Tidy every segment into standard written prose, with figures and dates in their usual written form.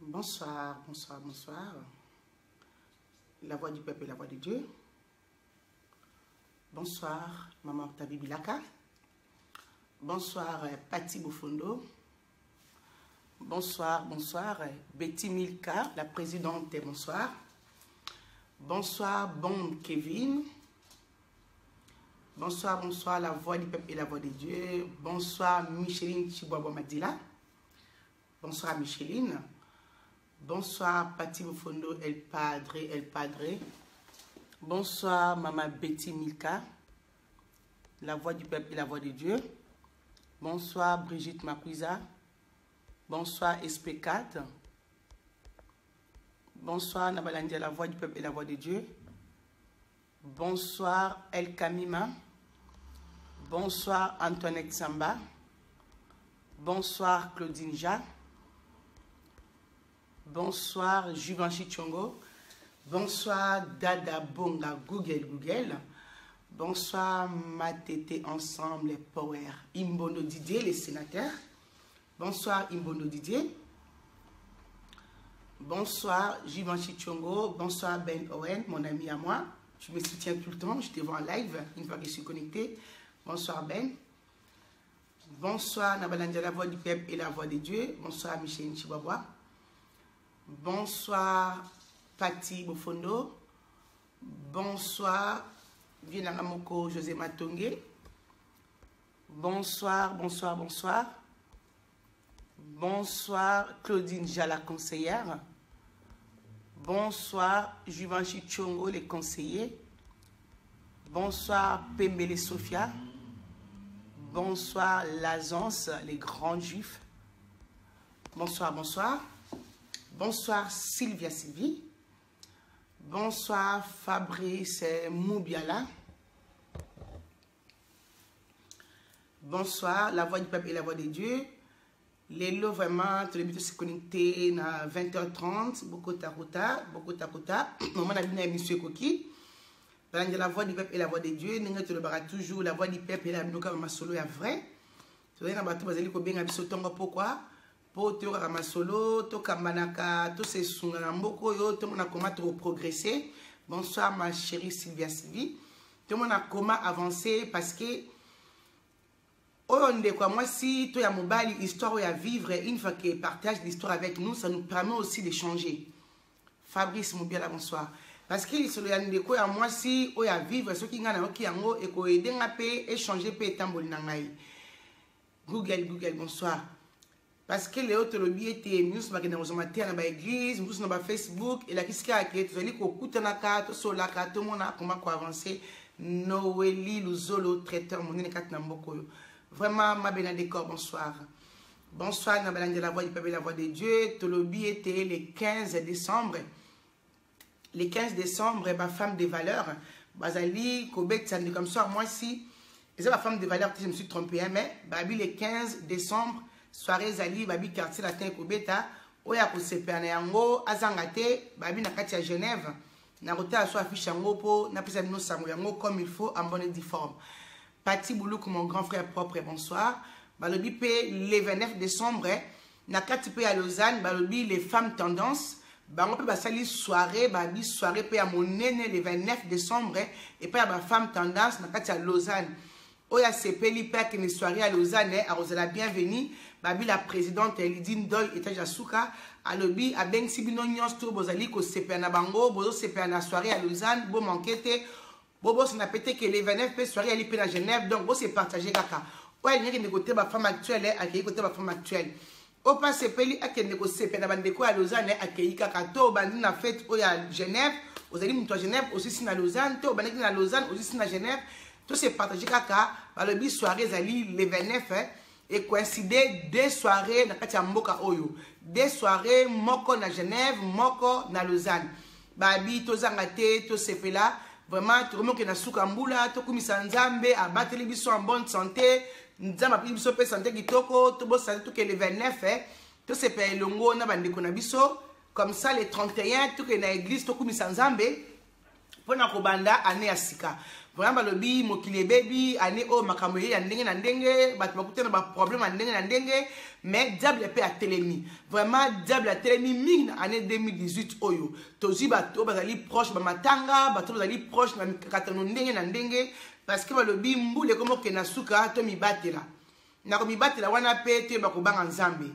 Bonsoir, bonsoir, bonsoir. La voix du peuple et la voix de Dieu. Bonsoir, Maman Octavie Bilaka. Bonsoir, Patti Bofondo. Bonsoir, bonsoir, Betty Milka, la présidente. Bonsoir. Bonsoir, Bon Kevin. Bonsoir, bonsoir, la voix du peuple et la voix de Dieu. Bonsoir, Micheline Chiboabo Madila. Bonsoir, Micheline. Bonsoir, Patti Bofondo, El Padre. Bonsoir, Maman Betty Milka, la voix du peuple et la voix de Dieu. Bonsoir, Brigitte Makuiza. Bonsoir, SP4. Bonsoir, Nabalandia, la voix du peuple et la voix de Dieu. Bonsoir, El Kamima. Bonsoir, Antoinette Samba. Bonsoir, Claudine Ja. Bonsoir, Juvanchi Chongo. Bonsoir, Dada Bonga Google. Bonsoir, Matete Ensemble Power. Imbono Didier, les sénateurs. Bonsoir, Imbono Didier. Bonsoir, Juvanchi Chongo. Bonsoir, Ben Owen, mon ami à moi. Tu me soutiens tout le temps. Je te vois en live une fois que je suis connecté. Bonsoir, Ben. Bonsoir, Nabalandia, la voix du peuple et la voix de Dieu. Bonsoir, Michel Chihuahua. Bonsoir, Patti Bofondo. Bonsoir, Vienangamoko José Matongue. Bonsoir, bonsoir, bonsoir. Bonsoir, Claudine Jala, conseillère. Bonsoir, Juvanchi Chongo, les conseillers. Bonsoir, Pembele Sophia. Bonsoir, Lazance, les grands juifs. Bonsoir, bonsoir. Bonsoir, Sylvie. Bonsoir, Fabrice Moubiala. Bonsoir, la voix du peuple et la voix de Dieu. Les lots vraiment, tous les buts se connecter à 20h30. Beaucoup takuta. Maman a bien émission Koki. La voix du peuple et la voix de Dieu. Nous avons toujours la voix du peuple et la voix de Dieu. C'est vrai. Vous avez pourquoi? Po to ramasolo to kamanaka to se sunga mboko yo to mona comment trop progresser. Bonsoir ma chérie Sylvie. To mona comment avancer parce que on de quoi moi si to ya mobile histoire ya vivre une fois qu'il partage l'histoire avec nous ça nous permet aussi d'échanger. Fabrice Moubiala bonsoir. Parce que sur le yande ko ya moi si o ya vivre ce qui ngana oki yango e ko aider ngape échanger pe tamboli na ngai. Google bonsoir. Parce que les autres lobbies étaient nous sommes dans dans l'église, nous sommes dans Facebook et la question est que tu allez écouter na carte sur la carte tout monde a comment avancer Noélie Luzolo traiteur mon ne kat na mboko. Vraiment ma bena décor bonsoir. Bonsoir na balande la voix du peuple et la voix de Dieu. Tout lobby était le 15 décembre. Le 15 décembre ma femme de valeur Bazali Kobet ça comme ça moi si c'est ma femme de valeur je me suis trompé mais babi le 15 décembre soirée Zali, babi quartier latin Kobeta, oya ko sepana yango azangate, babi na kati ya Genève, na rota so affiche yango po na pesa no samu yango comme il faut en bonne et due forme. Patti Boulouk mon grand frère propre bonsoir. Balobi pe le 29 décembre na kati pe à Lausanne, balobi les femmes tendance, bango pe basali soirée, babi soirée pe à mon nene le 29 décembre et pe à ba femme tendance na kati à Lausanne. Oya sepeli père que mes soirées à Lausanne à Rosela bienvenue. Babi la présidente Lidine Doy étage à Souka à lobby à Ben Sibino Nyonsto Bozali ko sepena bango bozo sepena soirée à Lausanne bo manquete bobo se na pété que les 29 pe soirée à l'IP à Genève donc bo se partager kaka ouais il y a des côté ba femme actuelle à qui côté ba femme actuelle au pas sepeli à qui ne ko sepena bandeko à Lausanne à qui kaka to bandi na fête au à Genève aux ali mto Genève aussi si na Lausanne to bandeki na Lausanne aussi si na Genève tout se partager kaka ba lobby soirée ali les 29 et coïncider deux soirées na kati ya mboka oyo deux soirées moko na Genève moko na Lausanne babi tozanga te to sepela vraiment tout que na suka mbula to kumisa nzambe abateli biso en bonne santé nzamba pi biso pe santé kitoko to bo santé to que le 29 to sepela longo na bandeko na biso comme ça le 31 to que na église to kumisa nzambe pona ko banda ane ya sika vraiment balobi mokili bebi ane o makambo ya ndenge na ndenge bato bakutana ba problème ya ndenge na ndenge mais diable pe a telemi vraiment diable a telemi mingi na année 2018 oyo tozi bato bazali proche ba matanga bato bazali proche na mikakatano ndenge na ndenge parce que balobi mbule komo ke na suka to mibatela na ko mibatela wana pe te bakobanga nzambe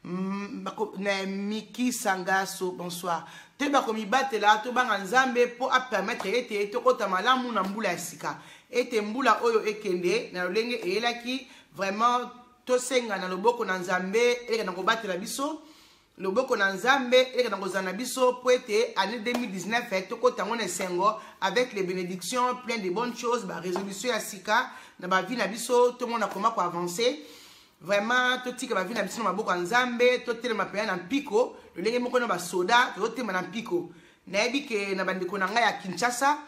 na Miki Sangaso bonsoir te bako mibatela to banga nzambe po a permettre ete to kota malamu na mbula ya sika ete mbula oyo ekende na lolenge eyelaki vraiment to senga na loboko na nzambe eleka na kobatela biso loboko na nzambe eleka na kozana biso po ete année 2019 to kota ngona esengo avec les bénédictions plein de bonnes choses ba résolution ya sika na ba vie na biso to mona koma ko avancer vraiment to tika ba vie na biso na maboko ya nzambe to telema pe na mpiko lolenge moko na ba soda to tema na mpiko na yebi ke na bandeko na ngai ya Kinshasa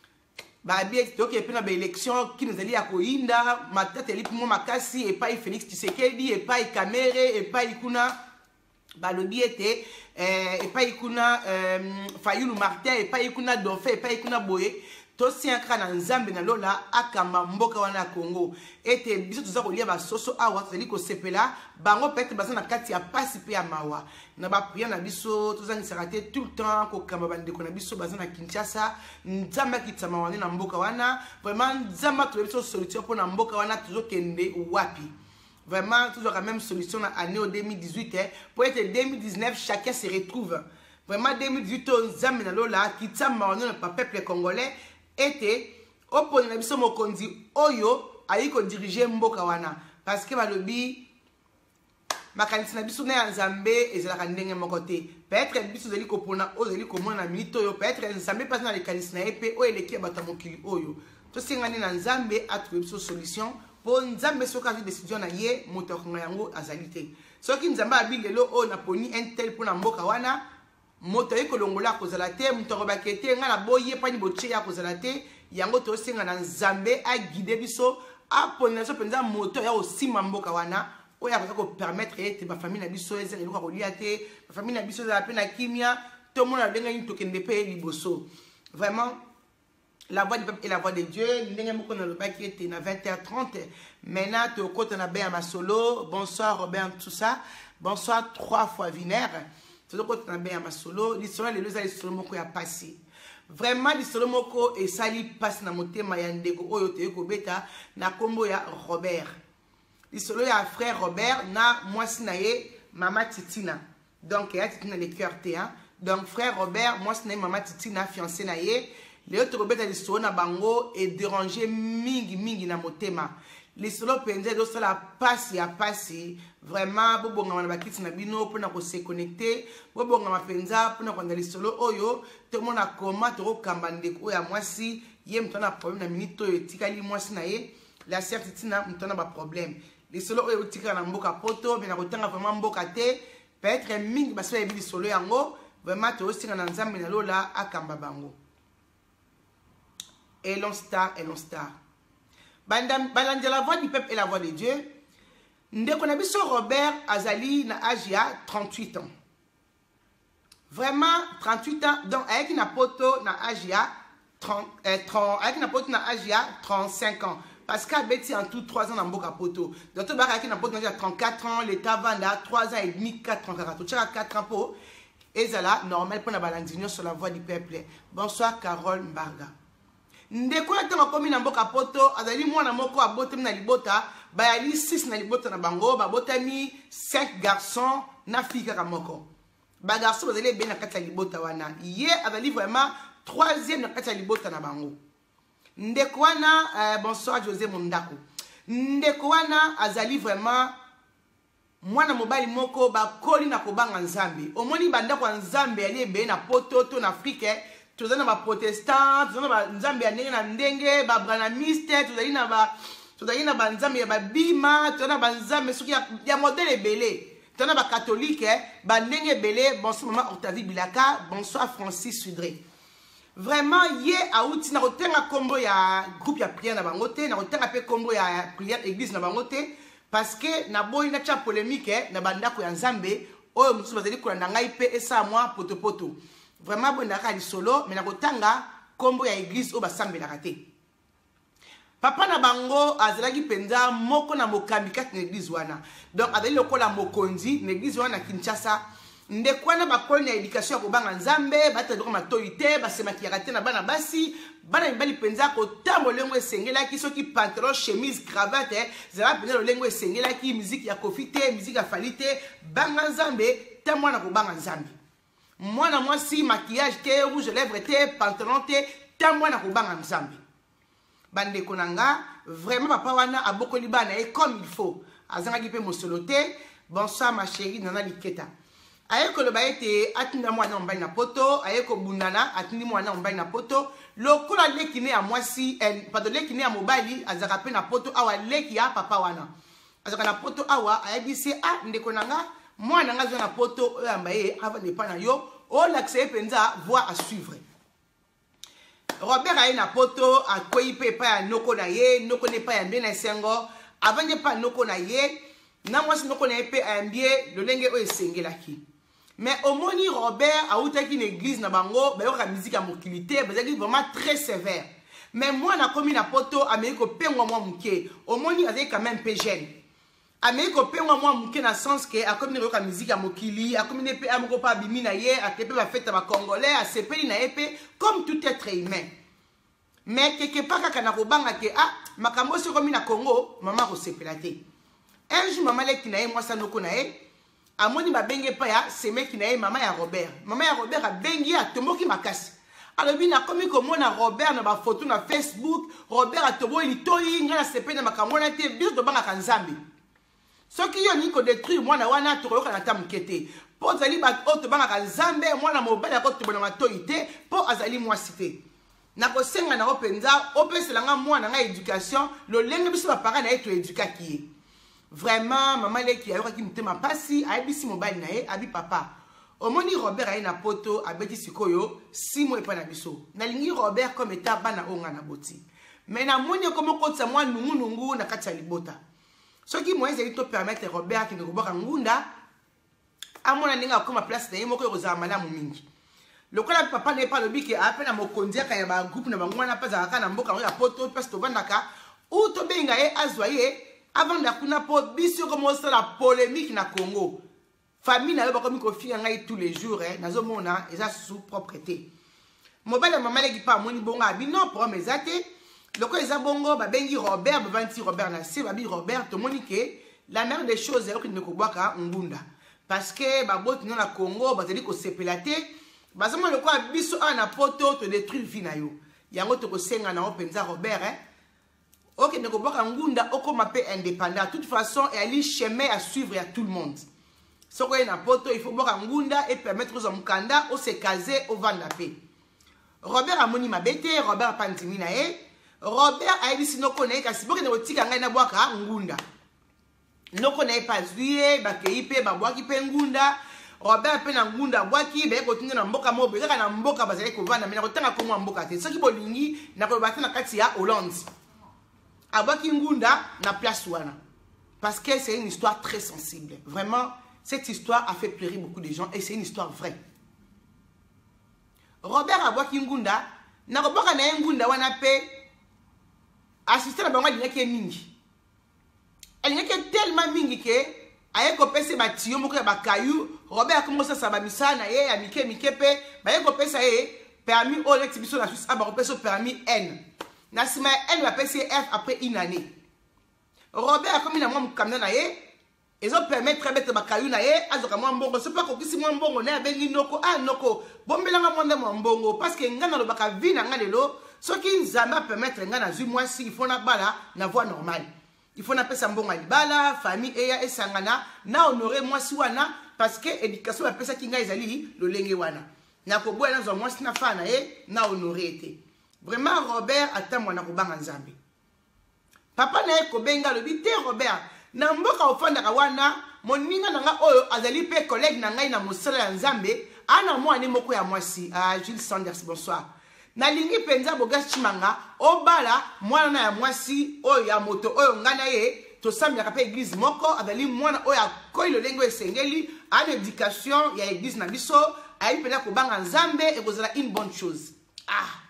ba bien to ke pe na ba élection qui nous ali ya koinda matata lipi mo makasi et pas Félix Tshisekedi et pas Kamere et pas kuna balobi ete et pas kuna Fayulu Martin et pas kuna Dauphin et pas kuna Boye to siankra na nzambe na lola akamba mboka wana Congo ete biso tuza kolia ba soso awa tozali ko sepela bango pete baza na kati ya pasi pe ya mawa na ba prière na biso tozangisaka te tout le temps ko kamba bandeko na biso baza na Kinshasa nzambe kitama wana na mboka wana vraiment nzambe to biso solution pour na mboka wana tuzokende wapi vraiment toujours la même solution en année 2018 pour être 2019 chacun se retrouve vraiment 2018 nzambe na lola kitama wana na peuple congolais était opone na biso mokonzi oyo ayiko diriger mboka wana parce que balobi makanisi na biso na nzambe ezalaka ndenge moko te peut-être biso zeli kopona ozeli komona na minute oyo peut-être nzambe pas na lekanisi na epe oyo eleki bata mokili oyo to singani na nzambe atrouver biso solution pour nzambe soka vi décision na ye moto konga yango azalité soki nzambe abilelo o na poni intel pour na mboka wana moto ekolongola kozala te moto bakete nga na boye pani boche ya kozala te yango to senga na nzambe a guider biso a pona so penza moto ya osima mboka wana oya ko permettre ete ba famille na biso ezeli ko kolia te ba famille na biso za pe na kimia to mona denga ni tokende pe liboso vraiment la voix du peuple et la voix de Dieu ndenge moko na lobaki ete na 20h30 maintenant to kota na Béa Masolo bonsoir Robert tout ça bonsoir 3 fois Vinaire. Tout le monde a bien masolo, l'histoire les deux l'histoire moko ya passé. Vraiment l'histoire moko et sali passe na motema ya ndeko oyo te ko beta na kombo ya Robert. L'histoire ya frère Robert na mwasi na ye mama Titina. Donc ya Titina le cœur te hein. Donc frère Robert mwasi na ye mama Titina fiancé na ye. Le autre ko beta l'histoire na bango et déranger mingi na motema. L'histoire penze do sala passe ya passé. Vraiment bobonga na bakiti na bino pona ko se connecter bobonga mapenza pona kwanda lisolo oyo te mona koma to kamba ndeko ya mwasi ye mtona problème na minute oyo etikali mwasi na ye la certitude na mtona ba problème lisolo oyo etika na mboka poto mais na kotanga vraiment mboka te peut-être mingi baso ya lisolo yango vraiment to singa na nzambe na lola akamba bango et l'on star balanja la voix du peuple et la voix de Dieu. Ndeko na biso Robert azali na âge ya 38 ans. Vraiment 38 ans donc avec na poto na âge ya 35 ans parce qu'a beti en tout 3 ans na mboka poto. Donc to ba avec na poto na 34 ans, l'état vanda 3 ans et demi 4 ans karato. Tchaka 4 ans po ezala normal pour na balandinyo sur la voix du peuple. Bonsoir Carole Mbarga. Ndeko na tango komi na mboka poto azali mwana moko abotem na libota bayali 6 na libota na bango babotami 5 garçons na fille kaka moko ba garçons bazali bien na kati ya libota wana ye azali vraiment 3e na kati ya libota na bango ndeko wana bonsoir José Mondako ndeko wana azali vraiment mwana mobali moko bakoli na kobanga nzambe omoni bandako ya nzambe ali ebe na poto to na Afrique tozali na ba protestant tozali na ba nzambe ya ndenge na ndenge ba branamiste tozali na ba nzambe ya babima tozali na ba nzambe soki ya modèle ebele tozali na ba catholique ba ndenge ebele bonsoir maman Octavie Bilaka bonsoir Francis Sudré vraiment ye auti na kotenga kombo ya groupe ya prière na bango te na kotenga pe kombo ya prière église na bango te parce que na boyi na tia polémique na bandako ya nzambe oyo mosusu bazali kolanda ngai pe esa moi poto vraiment bon naka lisolo mais na kotanga kombo ya église o basambelaka te. Papa na bango azalaki penza moko na mokambi kati na église wana. Donc azali lokola mokonzi na église wana Kinshasa. Ndekwana bakoli na éducation ya kobanga nzambe, batadoko matoi te, basemakiyaka te na bana basi, bana mibali penza kotambo lengo esengelaki soki pantalon, chemise, cravate, zala penza lolengo esengelaki, musique ya Kofi te, musique ya Fally te, banga nzambe, ta mwana kobanga nzambe. Mwana mwasi maquillage te, rouge lèvres te, pantalon te, ta mwana kobanga nzambe. Bandeko nanga, vraiment papa wana abokoli bana e comme il faut. Azangaki pe mosolo te, bonsoir ma chérie Nana Liketa. Ayeko lo baete atinda mwana mbali na poto, ayeko bundana atindi mwana mbali na poto, lokola leki ne ya mwasi, pardon leki ne ya mobali azaka pe na poto awa leki ya papa wana. Azaka na poto awa ayebisi ndeko nanga mwana nga zo na poto oyo ambaye avant de pas na yo, o l'accès penza voie à suivre. Robert aye na poto akoyi pe pa ya noko na ye, noko ne pa ya mbie na esengo, avant de pas noko na ye, na mwasi noko na ye pe ayambie lolenge oyo esengelaki. Mais au moni Robert a outé une église na bango, ba yoka musique à mokilité, ba zaki vraiment très sévère. Mais moi na komi na poto Amérique pengwa moi muke. Au moni azaki quand même peu jeune. Amérique pengwa moi muke na sens que a komi yoka musique à mokili, a komi ne pe amoko pa bimi na ye, a tepe ba fête ba congolais, a sepeli na épée comme tout être humain. Mais quelque part kaka na kobanga ke makambo so komi na Congo, maman ko sepelate. Un jour maman leki na ye moi sa noko na ye. Amoni babenge pa ya seme ki na ye mama ya Robert. Mama ya Robert a bengi a tomoki makasi. Alors bina komi komona Robert na ba photo na Facebook, Robert a tobo ilitoyi ngana sepe na makamona te biso to banga kanzambi. Soki yo ni ko détruire mwana wana to yoka na tamukete. Po zali ba o to banga kanzambe mwana mobali ko to bona matoyi te, po azali mwasi te. Na ko senga na openza, opeselanga mwana nga éducation, lo lenge biso ba parents na eto édukaki. Vraiment, maman leki a yoki mutema pasi, aibisi mobile na ye, abi papa. Omoni Robert aye na poto, abeti sikoyo, 6 mois epa na biso. Nalingi Robert comme état bana onga na boti. Mais na moni komo kotsa mwa nungu na kati ya libota. Soki moyens ezali to permettre Robert ki ngobaka ngunda, amona ninga koma place na ye moko yokozala malamu mingi. Lokola papa na epa lobi ke apena mokonzi aka ya ba groupe na bango wana paza kaka na mboka ya poto, place to vandaka, ou to benga ye azwa ye. Avant de kuna po biso commence la polémique na Congo. Famille na ba komi ko finga ngai tous les jours nazo mona eza sous propreté. Mobile maman leki pa moni bonga bi non pour mes até. Loko eza bongo ba bengi Robert ba vanti Robert na se ba bi Robert to moni ke la mère des choses est que ne ko boaka ngunda. Parce que ba bot na Congo ba zeli ko sepelate. Ba zama loko biso na poto to détruire vie na yo. Yango to ko senga na openza Robert ok, ne koboka ngunda oko mape indépendant. De toute façon, il y a chemin à suivre à tout le monde. Ce qu'on a poto, il faut boka ngunda et permettre aux mkanda au se caser au vent la paix. Robert a moni mabete, Robert a pandimi na e. Robert a dit si no konae kasi boka ne otika ngai na boka ngunda. No konae pas zuye, ba keipe ba boaki pe ngunda. Robert pe na ngunda boaki be ko tinga na mboka mo be kaka na mboka bazali ko vanda mais na kotanga ko mwa mboka te. Soki bolingi na ko batana kati ya Hollande. Abaki ngunda na place wana. Parce que c'est une histoire très sensible. Vraiment, cette histoire a fait pleurer beaucoup de gens et c'est une histoire vraie. Robert Abaki ngunda, na koboka na ngunda wana pe assisté na bango linaki mingi. Elle linaki tellement mingi que aye ko pese ba tiyo moko ya ba kayu, Robert commence sa ba misana ye ya mike pe, ba ye ko pesa ye permis au l'exhibition la Suisse, aba ko pesa permis N. Nasima elle va passer F après une année. Robert a comme il a moins camion na ye, ils ont permis très bête bakayou na ye, azoka moi mbongo, c'est pas ko kisi moi mbongo na bengi noko noko. Bombelanga mwanda moi mbongo parce que ngana lo baka vi na ngalelo, ce qui nzamba permettre ngana zu moi si il faut na bala na voie normale. Il faut na pesa mbongo libala, famille eya esangana na honorer moi si wana parce que éducation ba pesa kinga ezali lo lenge wana. Na ko boya na zo moi si na fa na ye na honorer été. Vraiment, Robert attend mon akobanga nzambe. Papa na ko benga le bité Robert. Na mboka ofanda kawana, moninga nanga oyo azali pe collègue na ngai na mosala ya nzambe, ana mwana moko ya mwasi, Jules Sanders bonsoir. Na lingi penza bogas chimanga, obala mwana na ya mwasi oyo ya moto oyo ngana ye, to sambi ka pe église moko, azali mwana oyo akoyi lo lengo esengeli, an éducation ya église na biso, ayi pena ko banga nzambe et kozala une bonne chose.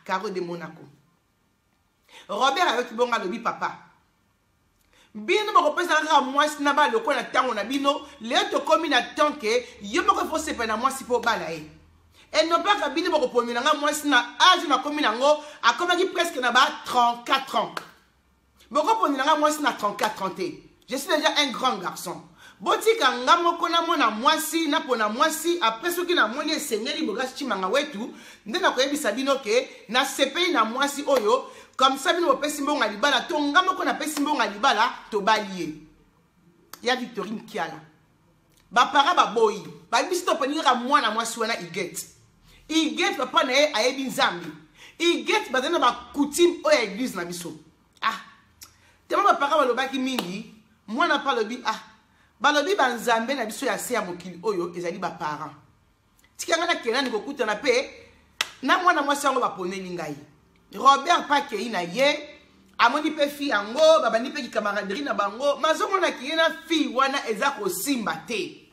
Caro de Monaco. Robert avec bonga lobi papa. Bino mo kopesa nga mwasi na ba loko na tango na bino, le to komi na tanke, yo mo ko fose pe na mwasi po bala e. Et non pas que bino mo ko pomi na nga mwasi na âge na komi na ngo, a komaki presque na ba 34 ans. Mo ko pomi na nga mwasi na 34 ans te. Je suis déjà un grand garçon. Botika nga moko na mona mwasi na pona mwasi après soki na moni esengeli boga chimanga wetu, nde na koyebisa bino ke na sepei na mwasi oyo. Comme ça, nous avons mbonga libala, tonga moko na pesi mbonga libala, to balie. Ya Victorine Kiala. Ba para ba boy. Ba bisi to peninga mwana mwasi wana iget. Iget papa na ye ayebi nzambi. Iget bazana ba coutume o ya église na biso. Ah. Tema ba para ba lobaki mingi, mwana pa lobi ah. Ba lobi ba nzambe na biso ya se ya mokili oyo ezali ba parents. Tikanga na kena ni kokuta na pe na mwana mwasi ngo ba poneli ngai. Robert Pakei na ye amoni pe fi yango babani pe camaraderie na bango mazomo na kiyena fi wana eza ko simba te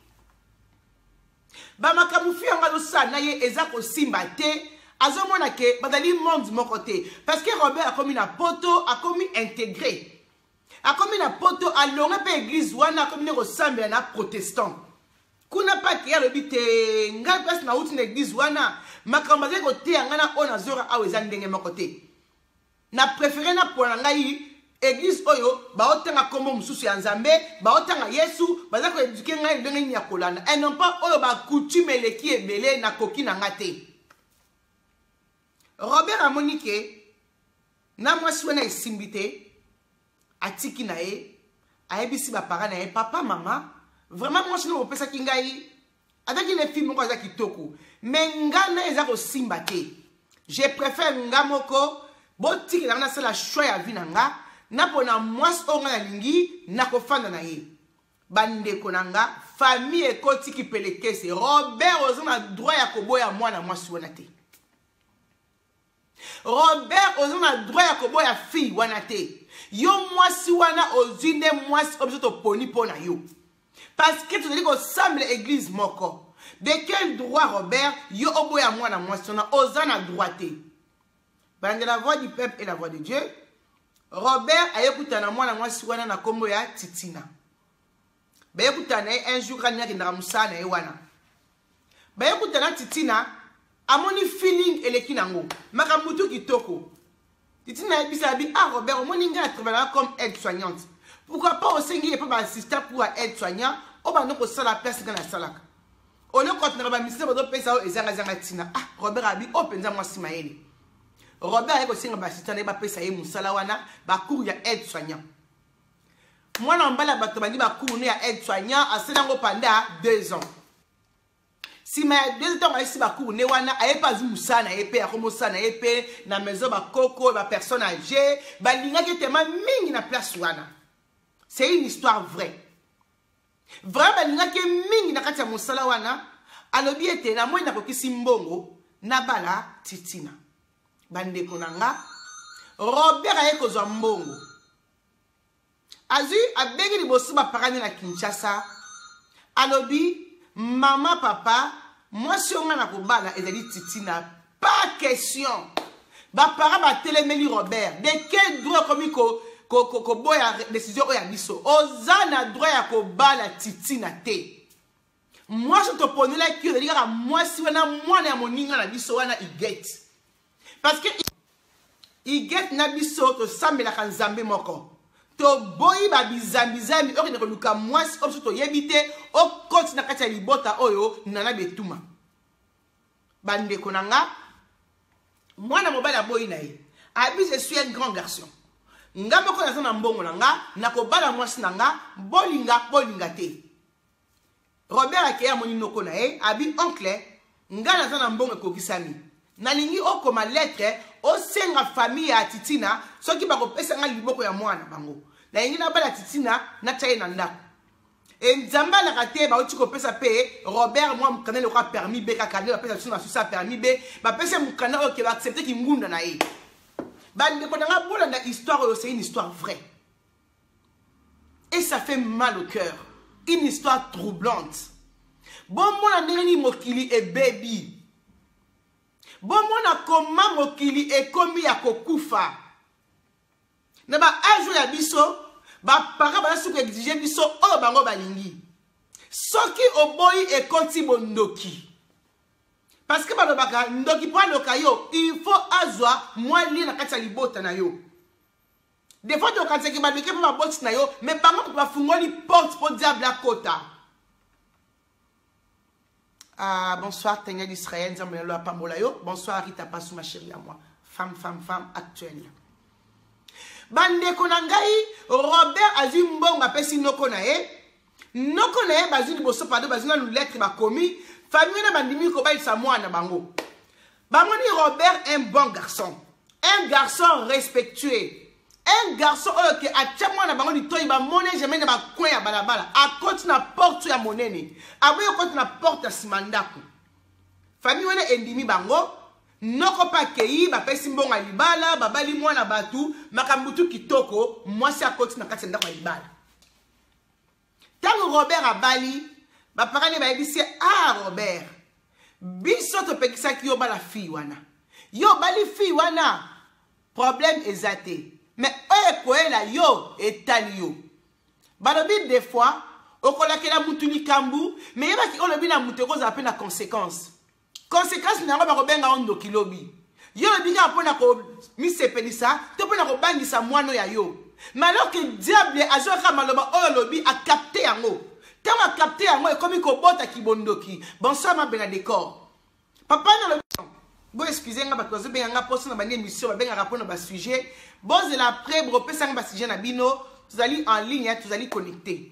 ba makamu fi yango sa na ye eza ko simba te azomona ke badali monde moko te parce que Robert a komi na poto a komi intégré a komi na poto a longa pe église wana a komi ko sambela na protestant kuna Pakei ya lobite ngai pes na uti na église wana makambo ze kote ngana ona zora aweza ndenge makote na préféré na pona ngai église oyo ba otanga kombo mususu ya nzambe ba otanga Yesu baza ko éduquer ngai ndenge nya kolana et non pas oyo ba coutume leki ebele na koki na ngate. Robert Amonike na mwasi wana esimbite atiki na ye ayebisi ba parents na ye papa mama vraiment mwasi no opesa ki ngai avec les filles moko za kitoko mais ngana eza ko simba te. Je préfère ngamoko botiki na sala choix ya vie nanga na pona mwasi onga na lingi na kofanda na ye bandeko nanga famille ekotiki pelekese Robert ozana droit ya koboya mwana mwasi wana te. Robert ozana droit ya koboya fille wana te. Yo mwasi wana ozinde mwasi objeto poni pona yo parce que tu dis que semble église moko. De quel droit Robert yo oboya mwana mwasi wana ozana droite. Bande la voix du peuple et la voix de Dieu. Robert ayekutana mwana mwasi wana na kombo ya Titina. Bayekutana un jour quand il na musana e wana. Bayekutana Titina amoni feeling elekinango. Makamutu kitoko. Titina ebisa bi ah Robert omoni nga travailler comme aide-soignante. Pourquoi pas osengi pas assistant pour aide-soignant o ba no ko sala place kana salaka. On est contre le ministère de Pesa et Zanga ah Robert abi openza mwasi maele. Robert ayeko singa basitana ba pesa ye musala wana ba cour ya aide soignant. Mwana mbala bato bandi ba cour ne ya aide soignant asena ngo panda 2 ans. Si ma 2 ans ici ba cour ne wana aye pas musana epé ya komo sana epé na maison ba koko ba personne âgée ba linga ke tema mingi na place wana. C'est une histoire vraie. Vraiment linga ke mingi na kati ya musala wana alobi ete na mwena kokisi mbongo na bala Titina. Bandeko nanga Robert ayeko zwa mbongo azu abegi liboso ba parani na Kinshasa alobi mama papa mwasi onga na kobala ezali Titina pas question ba para ba telemeli Robert de quel droit komi ko boya décision oya biso ozana droit ya kobala Titina te. Moi je te prenais la cure de dire à moi si wana mwana ya moninga na biso wana iget parce que iget na biso to sambela kan zambe moko to boyi ba bizambi ori ne koluka mwasi opso to yebite o koti na kati ya libota oyo nana betuma bande konanga mwana mobala boyi na ye abi je suis un grand garçon nga moko na mbongo nanga na ko bala mwasi nanga bolinga te. Robert akeya moni noko na ye abi oncle nga na zana mbongo kokisami nalingi okoma lettre o senga famille ya Titina soki bako pesa nga liboko ya mwana bango na yengi na bala Titina na chaye na ndako e nzamba na kate ba uti ko pesa pe Robert moi mukana le kwa permis be ka kane ba pesa suna susa permis be ba pesa mukana oke ba accepter ki ngunda na ye bande ko nga bola na histoire c'est une histoire vraie et ça fait mal au cœur. Une histoire troublante. Bon, mon andeni mokili et baby. bomona koma mokili ekomi ya kokufa na ba ajo ya biso ba para ba suku exige biso oyo bango balingi soki oboyi ekoti bondoki parce que balobaka ndoki po aloka yo il faut azwa mwa lie na kati ya libota na yo des fois tokatisaki balobeki mpo baboti na yo mais bango bafungoli porte po diable akota. Ah, bonsoir Tania d'Israël, bonsoir Rita Passou, ma chérie à moi. Femme actuelle. Bande konangai, Robert Azu Mbonga pesi noko na ye. Noko na ye bazu liboso pado bazu na lettre ba komi. Famille na bandimi ko ba isa mwana bango. Bamoni Robert un bon garçon. Un garçon respectueux. Un garçon qui a tellement na bango di toyi ba monnaie jamais na ba coin ya balabala. A côté na porte ya monene. Aboyo côté na porte ya simandako. Famille wana endimi bango. Noko pa kei ba pesi mbonga libala, babali mwana batu, makambutu kitoko, mwasi a côté na kati ndako libala. Tango Robert abali, ba parane ba ebisi ah Robert. Biso to pekisa ki yo bala fi wana. Yo bali fi wana. Problème ezate. Mais oye yo etali yo. Balobi des fois, okolaki la mutuli kambu, mais yeba ki olobi na muteko za na conséquence. Conséquence na ba kobenga ondo kilobi. Yo lobi ka pona ko misepelisa, to pona ko bangisa mwano ya yo. Mais alors que diable azoka maloba oyo lobi a capté yango. Tant a capté yango e komi ko bota kibondoki. Bonsoir ma bena décor. Papa na lobi bon excusez-moi parce que bien nga poste na bani émission ba benga rapport na ba sujet. Bon c'est la pré bro pesa nga ba sujet na bino, vous allez en ligne, vous allez connecter.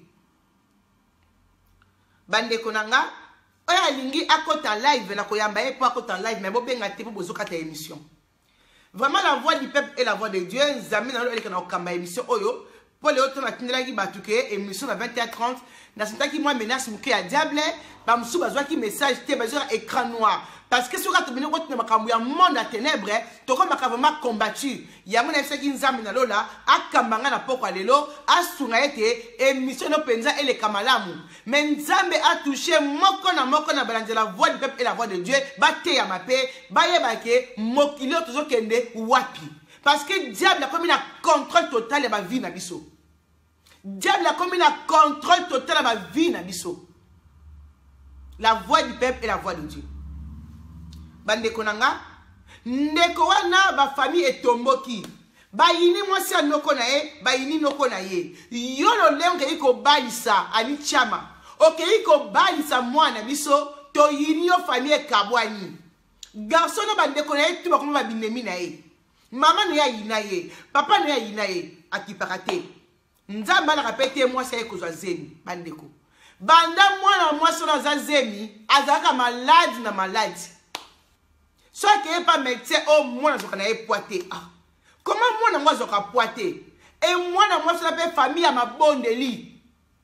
Bande konanga, oya lingi akota live na koyamba e po akota live mais bo benga te po bozoka ta émission. Vraiment la voix du peuple et la voix de Dieu, nzambe na lo eleka na okamba émission oyo. Pour les autres na tindela batuke émission na 21h30 na sentaki moi menace muke ya diable ba musu bazwa ki message te bazwa écran noir. Parce que si vous avez un monde à ténèbres, tu as vraiment combattu. Il y a un effet qui nous a mis là, à Kambanga na poko alelo, à Sungaete, et mission no penza et les Kamalamu. Mais Nzambe a touché moko na balance la voix du peuple et la voix de Dieu, bate ya mape, baye bake, mokilio tozo kende wapi. Parce que diable a comme un contrôle total de ma vie na biso. Diable a comme un contrôle total de ma vie na biso. La voix du peuple et la voix de Dieu. Bande konanga ndeko wana ba famille etomboki bayini mwasi anoko na ye bayini noko na ye yolo lengo iko balisa ani chama oke iko balisa mwana biso to yini yo famille kabwani garçon no bande konanga tuba kuma babinemi na ye mama no ya yina ye papa no ya yina ye akipakate nzamba na kapete mwasi ye kozwa zemi bandeko banda mwana mwasi na za zemi azaka malade na malade. Soit qu'il n'y ait pas médecin, oh, moi, je vais poiter. Comment moi, je vais poiter? Et moi, je vais famille à ma bonne lit.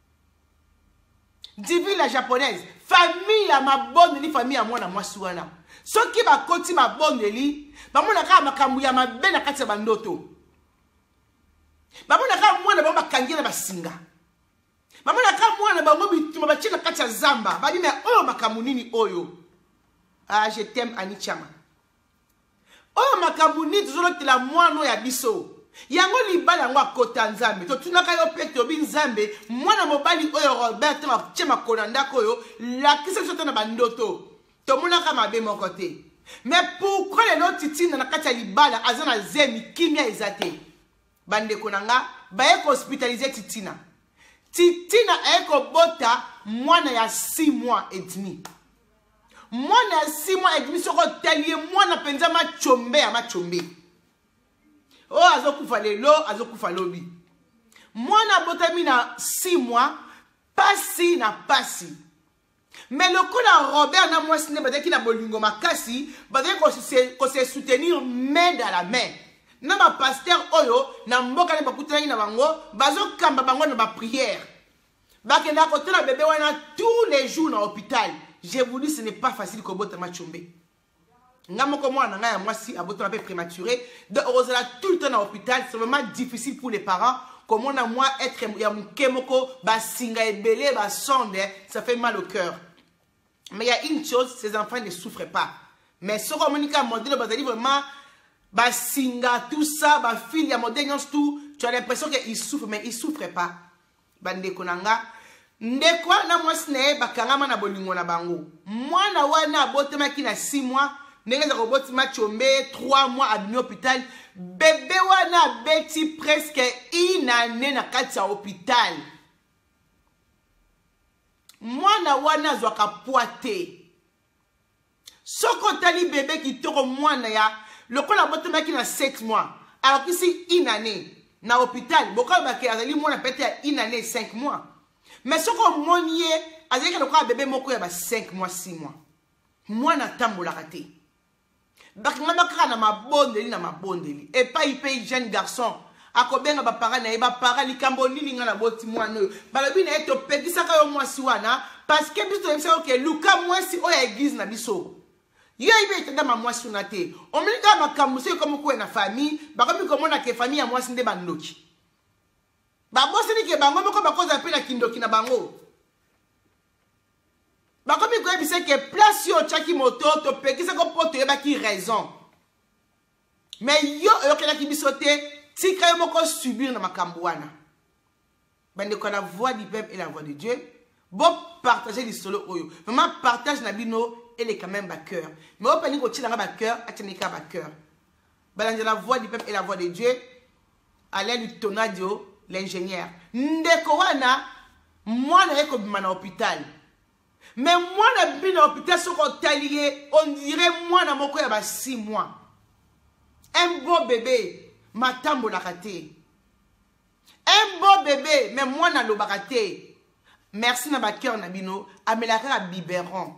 Divi la japonaise, famille à ma bonne lit, famille à moi, souana. Soit qui va continuer ma bonne lit, bah, moi, je vais ma belle à quatre bandoto. Bah, moi, je vais ma kangira na singa. Bah, moi, je vais ma quatre zamba. Bah, mais oh, ma kamunini oyo. Ah, je t'aime, Anichama. Oh, makabuni, tuzolo tila mwano ya biso. Yango libala yango akota nzambe. To tunaka yo pekto bin nzambe. Mwana mobali oyo Robert ma chema konanda koyo. La kisa soto na bandoto. To munaka mabe mon côté. Mais pourquoi les autres titina na kacha libala azana zemi kimia ezate. Bande konanga baye ko hospitaliser titina. Titina eko bota mwana ya 6 mois et demi. Mwana 6 mois et demi soko talier mwana penza ma chombe ya ma chombe. Oh azokufa lelo azokufa lobi. Mwana botami na 6 mois pasi na pasi. Mais le coup na Robert na mwasi ne badaki na bolingo makasi badaki ko se soutenir main dans la main. Na ba pasteur oyo na mboka ne bakutana na bango bazo kamba bango na ba prière. Bakenda kotela bébé wana tous les jours na hôpital. J'ai voulu, ce n'est pas facile que bota ma chombe. Ngamoko mwana nga moi si aboto un peu prématuré. De Rosala tout le temps à l'hôpital, c'est vraiment difficile pour les parents. Comme on a moi être ya mukemoko ba singa ebele ba sonde, ça fait mal au cœur. Mais il y a une chose, ces enfants ne souffrent pas. Mais ce qu'on dit modèle bazali vraiment ba singa tout ça ba fille ya modèle tout, tu as l'impression qu'il souffre mais il souffre pas. Bande konanga ndekwa na mwasi na ye bakangama na bolingo na bango. Mwana wana abotemaki na 6 mois, ndenge za kobotima chombe 3 mois à l'hôpital. Bébé wana beti presque 1 année na kati ya hôpital. Mwana wana zwaka poite. Soko tali bébé qui toko mwana ya lokola abotemaki na 7 mois. Alors que si 1 année na hôpital, boka baki azali mwana pete ya 1 année 5 mois. Mais ce qu'on monie, azali ka lokola bébé moko ya ba 5 mois 6 mois. Mwana tambola raté. Bakanga bakara na mabondeli et pas il paye jeune garçon. Akobenga ba parents na ba parents likambo nini nga na boti mwana oyo. Balobi na eto pekisaka yo mwasi wana parce que biso yemisa ke luka mwasi oya église na biso. Yo ibe tenda ma mwasi na te. Omilika makambo se comme ko na famille, bakomi komona ke famille ya mwasi nde bandoki. Babosi ni ke bango moko bakoza pe na kindoki na bango. Bakomi ko ebise ke place yo chaki moto to pekisa ko poto yeba ki raison. Mais yo okela ki bisote tika yo moko subir na makambo wana. Bande ko la voix du peuple et la voix de Dieu. Bon partager l'histoire oyo. Vraiment partage na bino elle est quand même bas cœur. Mais au panique au tila bas cœur, atinika bas cœur. Balance la voix du peuple et la voix de Dieu. À l'aide du Tonadio, l'ingénieur. Ndeko wana moi na eko bimana hôpital. Mais moi na bimana hôpital soko talié, on dirait moi na moko ya ba 6 mois. Un beau bébé, matambo la raté. Un beau bébé, mais moi na lo baraté. Merci na ba cœur na bino, amelaka biberon.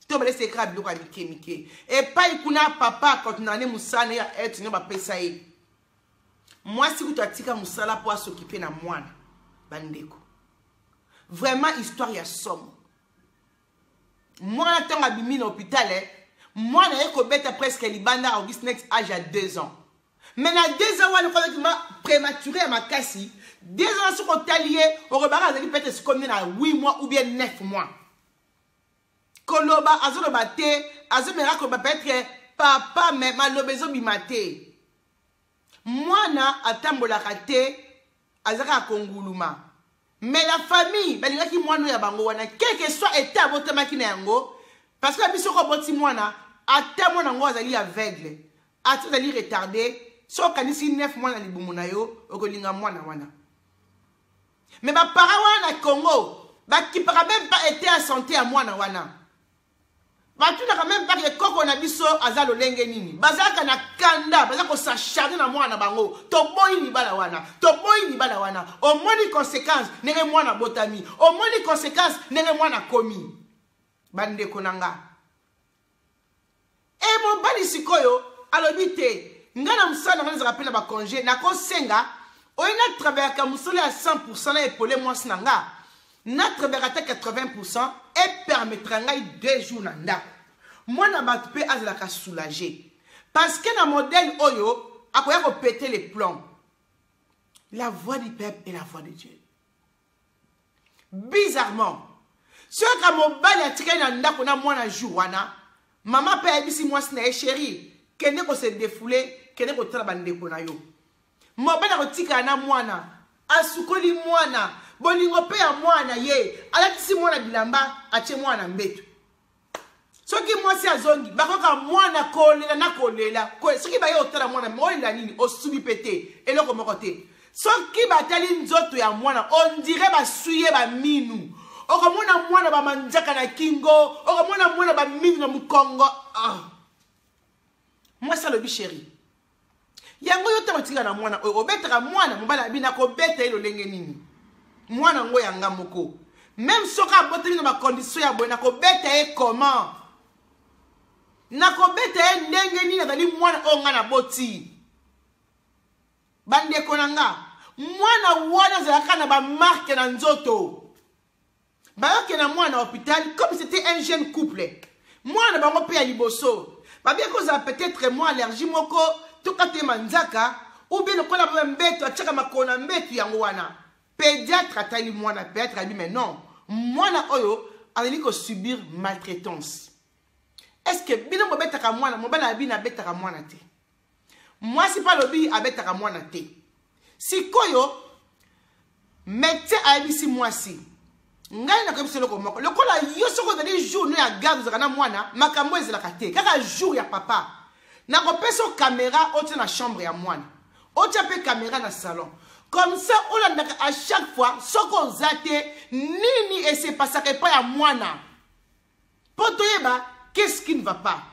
Et pas ikuna papa quand on a musane ya être ne ba pesa ye. Moi si vous tatika musala pour s'occuper na mwana bandeko. Vraiment histoire ya somme. Moi na tanga bimi na hôpital moi na eko beta presque libanda Auguste Next âge à 2 ans. Mais na 2 ans wala ko m'a prématuré à ma kasi. 2 ans sur hôtelier au rebara zali peut-être comme na 8 mois ou bien 9 mois. Koloba azoloba te azomera ko peut-être papa mais malobezo bimate mwana atambola kate azaka konguluma mais la famille balinga ki mwana ya bango wana quel que soit état botama ki na yango parce que biso ko boti mwana ata mwana ngo azali aveugle ata azali retardé so kanisi 9 mois na libumu na yo okolinga mwana wana mais ba para wana Congo ba ki para même pas été à santé à mwana wana. Batu na quand même pas que koko na biso azalo lenge nini. Bazaka na kanda, bazako s'acharner na mwana bango. To boy ni bala wana. Au moins les conséquences, nenge mwana botami. Au moins les conséquences, nenge mwana komi. Bande konanga. Et mon bali sikoyo, alobite, ngana musala ngana rappelle ba congé, na ko senga, oyina travailler ka musala à 100% na épauler moi sinanga. Notre berata 80% et permettra 2 jours nanda. Moi na batpe azalaka soulager parce que na modèle oyo akoya ko péter les plombs. La voix du peuple et la voix de Dieu. Bizarrement, ce que mon bali atika na ndako na mwana jour wana, maman pa ebisi moi sna chérie, kende ko se défouler, kende ko tala bande ko na yo. Mo bana ko tika na mwana, asukoli mwana bolingo pe ya mwana ye alakisi mwana bilamba ache mwana mbeto soki mwasi azongi bakoka mwana kolela na kolela soki baye otala mwana olela nini osubi pete eloko moko te soki batali nzoto ya mwana on dirait basuye ba minu okomona mwana ba manjaka na kingo okomona mwana ba minu na mukongo mwasi alobi chéri yango yote otinga na mwana obetaka mwana mobala bina ko beta elo lenge nini mwana ngo yanga moko même soka boteli na ba condition ya bona ko beta e comment na ko beta e ndenge nini dali mwana onga na boti bande konanga mwana wana zalaka na ba marque na nzoto bayoke na mwana hôpital comme c'était un jeune couple mwana bango pe ya liboso babia ko za peut-être moi allergie moko to kate manzaka ou bien ko na ba mbeto achaka makona mbeto yango wana pédiatre atali mwana pédiatre a dit mais non mwana oyo ali ko subir maltraitance est-ce que bino bobetaka mwana mobali na bino abetaka mwana te mwasi pa lobi abetaka mwana te sikoyo médecin ayebisi mwasi ngai na koyebisa eloko moko lokola yo soko ozali jour no ya garde ozalaka na mwana makambo ezelaka te kaka jour ya papa nakopesa caméra otia na chambre ya mwana otia mpe caméra na salon comme ça olandaka à chaque fois soko oza te nini esepasaka epai ya mwana po toyeba qu'est-ce qui ne va pas